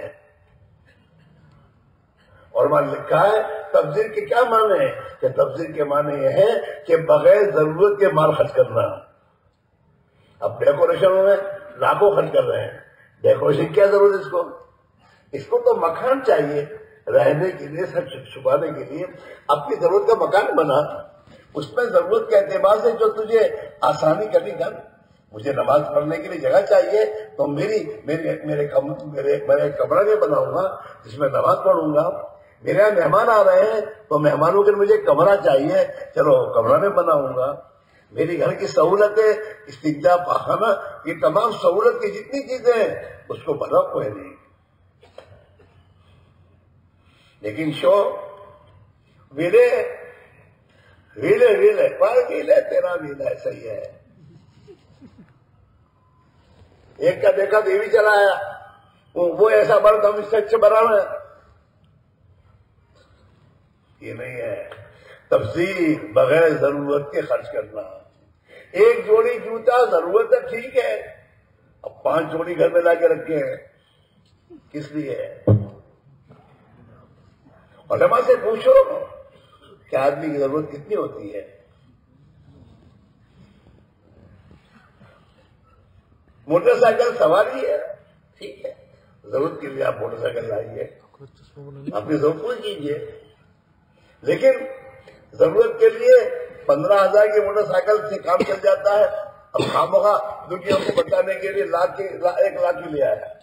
اور مان لکھا ہے تبذیر کے کیا معنی ہے کہ تبذیر کے معنی یہ ہے کہ بغیر ضرورت کے مال خرچ کرنا۔ اب ڈیکوریشن میں لاکھوں خرچ کر رہے ہیں، ڈیکوریشن کیا ضرورت ہے اس کو؟ اس کو تو مکان چاہیے رہنے کے لیے، سب چھپانے کے لیے اپنی ضرورت کا مکان بنا، اس میں ضرورت کے اعتبار سے جو تجھے آسانی کرنی کر۔ مجھے نماز پڑھنے کے لیے جگہ چاہیے تو میری میرے میرے میرے کمرہ میں بناؤں گا جس میں نماز پڑھوں گا۔ میرے یہاں مہمان آ رہے ہیں تو مہمانوں کے لیے مجھے کمرہ چاہیے، چلو کمرہ میں بناؤں گا۔ میری گھر کی سہولتیں، استنجا، پاخانہ، یہ تمام سہولت کی جتنی چیزیں ہیں اس کو بنا کوئی نہیں۔ لیکن شو ویلے ویلے ویلے پر ویلے تیرا ویلا صحیح ہے۔ ایک کا دیکھا تو یہ بھی چلایا، وہ ایسا بڑا تو ہم اس سے اچھے بنانا ہے، یہ نہیں ہے۔ تبذیر بغیر ضرورت کے خرچ کرنا۔ ایک جوڑی جوتا ضرورت ہے کہ ہے، اب پانچ جوڑی گھر میں لا کے رکھے ہیں، کس لیے؟ علماء سے پوچھو کہ آدمی کی ضرورت کتنی ہوتی ہے۔ موٹر سائیکل سواری ہے، ٹھیک ہے، ضرورت کے لیے آپ موٹر سائیکل لائیے، اپنی ضرورت پوری کیجیے، لیکن ضرورت کے لیے پندرہ ہزار کی موٹر سائیکل سے کام چل جاتا ہے، اب خامخواہ دنیا کو بچانے کے لیے لاکھ کے ایک لاکھ ہی لے آیا۔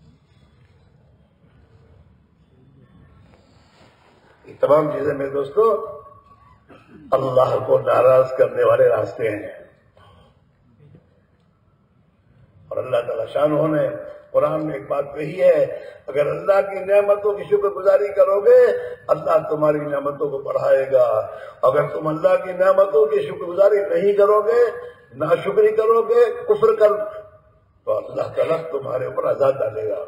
یہ تمام چیزیں میرے دوستو اللہ کو ناراض کرنے والے راستے ہیں، اور اللہ تعالیٰ شانہ نے قرآن میں ایک بات کہی ہے، اگر اللہ کی نعمتوں کی شکر گزاری کرو گے اللہ تمہاری نعمتوں کو بڑھائے گا، اگر تم اللہ کی نعمتوں کی شکر گزاری نہیں کرو گے، ناشکری کرو گے، کفر کر، تو اللہ تعالیٰ تمہارے اوپر عذاب ڈالے گا۔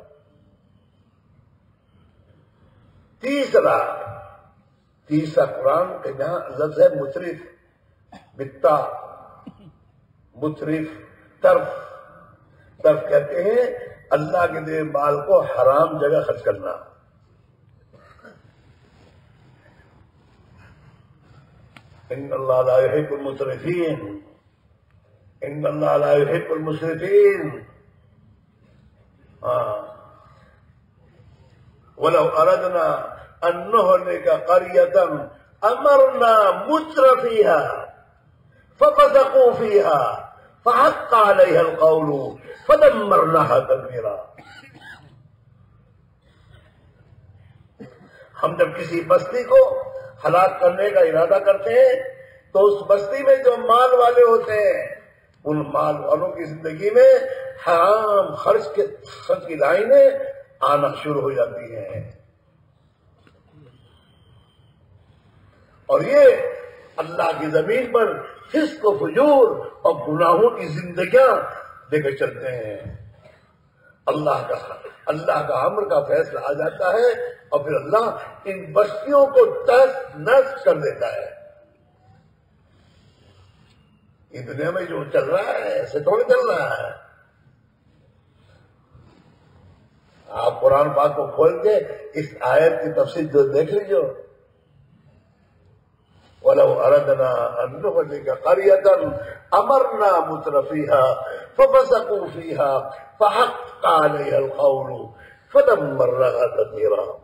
تیسرا تیسرا قرآن کے جہاں لفظ ہے مصرف، بتا مصرف، طرف طرف کہتے ہیں اللہ کے دیے مال کو حرام جگہ خرچ کرنا۔ ان اللہ لا يحب المسرفین، ان اللہ لا يحب المسرفین۔ ہاں وَلَوْ أَرَدْنَا أَن نُهْلِكَ قَرْيَةً أَمَرْنَا مُتْرَفِيهَا فَفَسَقُوا فِيهَا فَحَقَّ عَلَيْهَا الْقَوْلُ فَدَمَّرْنَاهَا تَدْمِيرًا۔ ہم جب کسی بستی کو ہلاک کرنے کا ارادہ کرتے ہیں تو اس بستی میں جو مال والے ہوتے ہیں ان مال والوں کی زندگی میں حرام خرچ کے خرچ کی لائنیں آنا شروع ہو جاتی ہیں، اور یہ اللہ کی زمین پر فسق و فجور اور گناہوں کی زندگیاں دے کر چلتے ہیں۔ اللہ کا اللہ کا امر کا فیصلہ آ جاتا ہے اور پھر اللہ ان بستیوں کو تہس نہس کر دیتا ہے۔ یہ دنیا میں جو چل رہا ہے ایسے تھوڑی چل رہا ہے۔ آپ قرآن پاک کو کھول کے اس آیت کی تفصیل جو دیکھ لیجیے، وَلَوْ أَرَدْنَا أَن نُهْلِكَ قَرْيَةً أَمَرْنَا مُتْرَفِيهَا فَفَسَقُوا فِيهَا فَحَقَّ عَلَيْهَا الْقَوْلُ فَدَمَّرْنَاهَا تَدْمِيرًا۔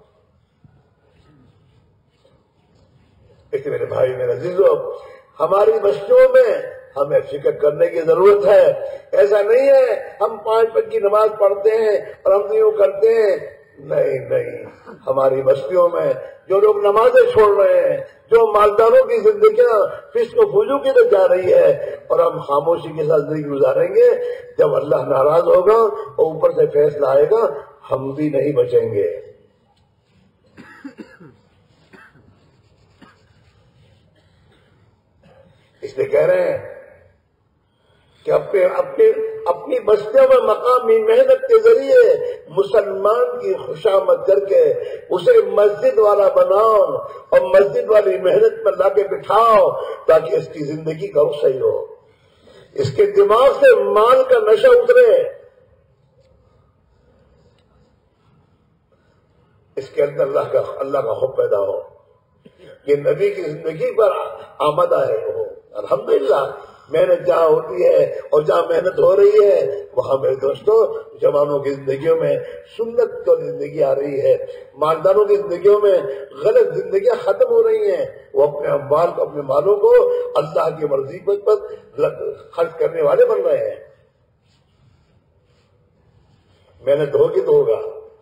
اس لیے میرے بھائی میرے عزیزو، ہماری بستیوں میں ہمیں فکر کرنے کی ضرورت ہے۔ ایسا نہیں ہے ہم پانچ وقت کی نماز پڑھتے ہیں اور ہم یوں کرتے ہیں، نہیں نہیں، ہماری بستیوں میں جو لوگ نمازیں چھوڑ رہے ہیں، جو مالداروں کی زندگیاں فسق و فجور کی طرف جا رہی ہے، اور ہم خاموشی کے ساتھ زندگی گزاریں گے، جب اللہ ناراض ہوگا اور اوپر سے فیصلہ آئے گا ہم بھی نہیں بچیں گے۔ اس لیے کہہ رہے ہیں کہ اپنے اپنے اپنی بستیوں میں مقامی محنت کے ذریعے مسلمان کی خوشامد کر کے اسے مسجد والا بناؤ اور مسجد والی محنت پر لا کے بٹھاؤ، تاکہ اس کی زندگی کا رخ صحیح ہو، اس کے دماغ سے مال کا نشہ اترے، اس کے اندر اللہ کا اللہ کا خوف پیدا ہو، کہ نبی کی زندگی پر آمد آئے ہو۔ الحمدللہ محنت جہاں ہوتی ہے اور جہاں محنت ہو رہی ہے وہاں میرے دوستوں جوانوں کی زندگیوں میں سنت کی زندگی آ رہی ہے، مالداروں کی زندگیوں میں غلط زندگیاں ختم ہو رہی ہیں، وہ اپنے اموال کو اپنے مالوں کو اللہ کی مرضی پر خرچ کرنے والے بن رہے ہیں۔ محنت ہوگی تو ہوگا۔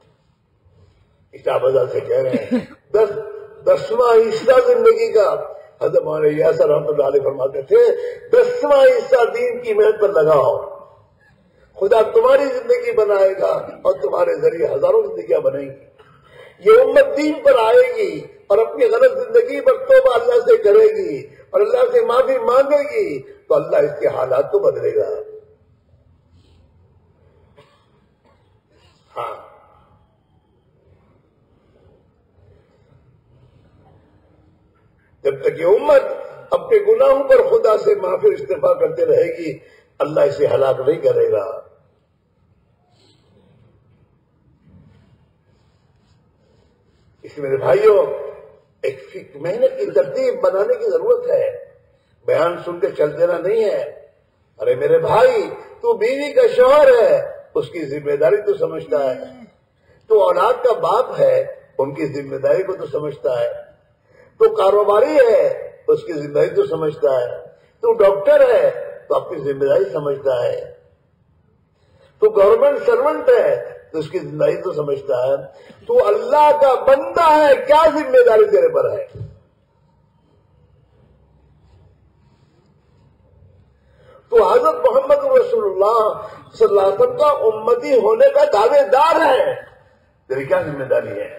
اشتہار سے کہہ رہے ہیں دس دسواں حصہ زندگی کا، حضرت مولانا یاسر رحمۃ اللہ علیہ فرماتے تھے دسواں حصہ دین کی محنت پر لگاؤ، خدا تمہاری زندگی بنائے گا اور تمہارے ذریعے ہزاروں زندگیاں بنیں گی۔ یہ امت دین پر آئے گی اور اپنی غلط زندگی پر توبہ اللہ سے کرے گی اور اللہ سے معافی مانگے گی تو اللہ اس کے حالات کو بدلے گا۔ ہاں، جب تک یہ امت اپنے گناہوں پر خدا سے معافی استغفار کرتے رہے گی اللہ اسے ہلاک نہیں کرے گا۔ اس میرے بھائیوں ایک محنت کی ترتیب بنانے کی ضرورت ہے، بیان سن کے چل دینا نہیں ہے۔ ارے میرے بھائی تو بیوی کا شوہر ہے، اس کی ذمہ داری تو سمجھتا ہے، تو اولاد کا باپ ہے ان کی ذمہ داری کو تو سمجھتا ہے، تو کاروباری ہے اس کی ذمہ داری تو سمجھتا ہے، تو ڈاکٹر ہے تو اپنی ذمہ داری سمجھتا ہے، تو گورنمنٹ سرونٹ ہے تو اس کی ذمہ داری تو سمجھتا ہے، تو اللہ کا بندہ ہے کیا ذمہ داری تیرے پر ہے؟ تو حضرت محمد رسول اللہ صلی اللہ علیہ وسلم کا امتی ہونے کا دعوے دار ہے، تیری کیا ذمہ داری ہے؟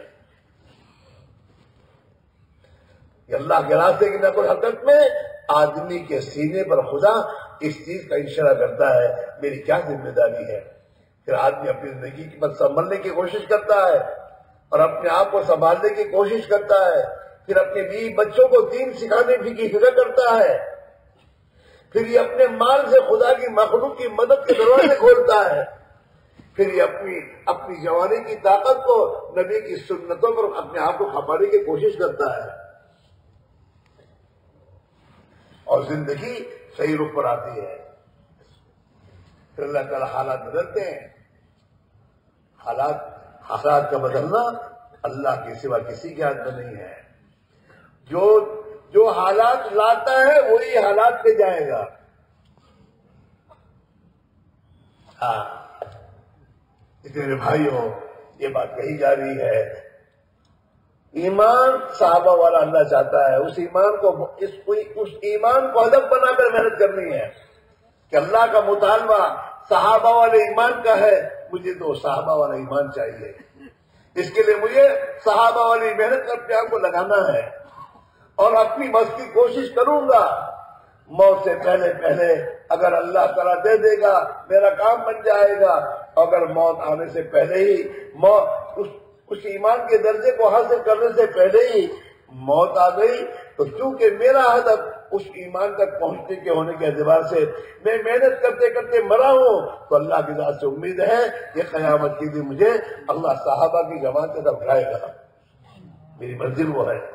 اللہ کے راستے کی نقل حرکت میں آدمی کے سینے پر خدا اس چیز کا اشارہ کرتا ہے میری کیا ذمہ داری ہے۔ پھر آدمی اپنی زندگی کی بات سنبھلنے کی کوشش کرتا ہے اور اپنے آپ کو سنبھالنے کی کوشش کرتا ہے، پھر اپنے بیوی بچوں کو دین سکھانے کی فکر کرتا ہے، پھر یہ اپنے مال سے خدا کی مخلوق کی مدد کے دروازے کھولتا ہے، پھر یہ اپنی اپنی جوانی کی طاقت کو نبی کی سنتوں پر اپنے آپ کو کھپانے کی کوشش کرتا ہے، اور زندگی صحیح رخ پر آتی ہے۔ پھر اللہ تعالیٰ حالات بدلتے ہیں، حالات حالات کا بدلنا اللہ کے سوا کسی کے ہاتھ میں نہیں ہے، جو جو حالات لاتا ہے وہی حالات پہ جائے گا۔ ہاں، اس لیے بھائیوں یہ بات کہی جا رہی ہے، ایمان صحابہ والا اللہ چاہتا ہے، اس ایمان کو اس, اس ایمان کو ہدف بنا کر محنت کرنی ہے کہ اللہ کا مطالبہ صحابہ والے ایمان کا ہے، مجھے تو صحابہ والا ایمان چاہیے، اس کے لیے مجھے صحابہ والی محنت کر اپنے آپ کو لگانا ہے اور اپنی بس کی کوشش کروں گا، موت سے پہلے پہلے اگر اللہ تعالیٰ دے دے گا میرا کام بن جائے گا، اگر موت آنے سے پہلے ہی موت اس اس ایمان کے درجے کو حاصل کرنے سے پہلے ہی موت آ گئی تو چونکہ میرا ہدف اس ایمان تک پہنچنے کے ہونے کے اعتبار سے میں محنت کرتے کرتے مرا ہوں تو اللہ کی ذات سے امید ہے کہ قیامت کے دن مجھے اللہ صحابہ کی جماعت سے اٹھائے گا، میری منزل وہ ہے۔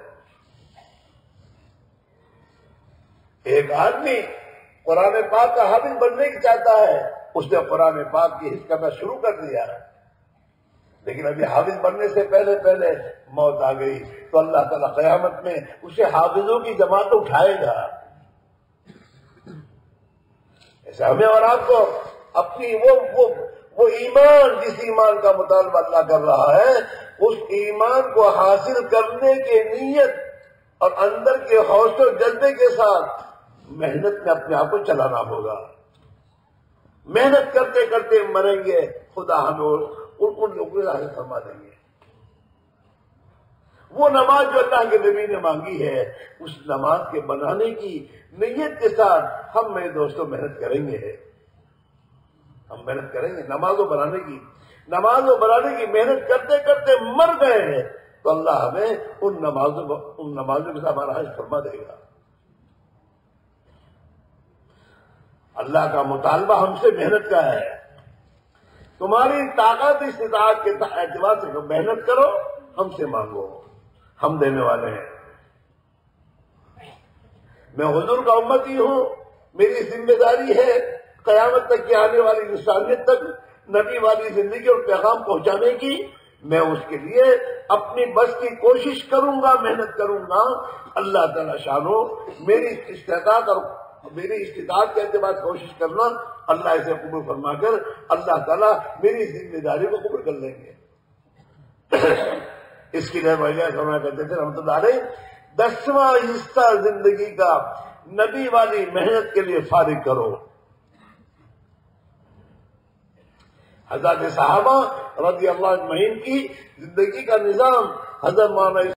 ایک آدمی قرآن پاک کا حافظ بننے کی چاہتا ہے، اس نے قرآن پاک کی حفظ کرنا شروع کر دیا ہے، لیکن ابھی حافظ بننے سے پہلے پہلے موت آ گئی تو اللہ تعالیٰ قیامت میں اسے حافظوں کی جماعت اٹھائے گا۔ ایسے ہمیں اور آپ کو اپنی وہ وہ وہ ایمان جس ایمان کا مطالبہ اللہ کر رہا ہے، اس ایمان کو حاصل کرنے کے نیت اور اندر کے حوصلے و جذبے کے ساتھ محنت میں اپنے آپ کو چلانا ہوگا۔ محنت کرتے کرتے مریں گے، خدا ہمیں ان لوگوں کو حاصل فرما دیں گے۔ وہ نماز جو اللہ کے نبی نے مانگی ہے، اس نماز کے بنانے کی نیت کے ساتھ ہم میرے دوستوں محنت کریں گے، ہم محنت کریں گے نماز کو بنانے کی نماز کو بنانے کی محنت کرتے کرتے مر گئے ہیں تو اللہ ہمیں ان نمازوں ان نمازوں کے ساتھ ہمارا حج فرما دے گا۔ اللہ کا مطالبہ ہم سے محنت کا ہے۔ تمہاری طاقت استطاعت کے اعتبار سے محنت کرو، ہم سے مانگو، ہم دینے والے ہیں۔ میں حضور کا امتی ہوں، میری ذمہ داری ہے قیامت تک کی آنے والی انسانیت تک نبی والی زندگی اور پیغام پہنچانے کی۔ میں اس کے لیے اپنی بس کی کوشش کروں گا، محنت کروں گا۔ اللہ تعالی شانو میری استطاعت اور میری استطاعت کے اعتبار سے کوشش کرنا، اللہ اسے قبول فرما کر اللہ تعالیٰ میری ذمہ داری کو قبول کر لیں گے۔ اس کی لیے وجہ فرمایا کرتے تھے رحمۃ اللہ علیہ، دسواں حصہ زندگی کا نبی والی محنت کے لیے فارغ کرو۔ حضرت صحابہ رضی اللہ اجمعین کی زندگی کا نظام حضرت مولانا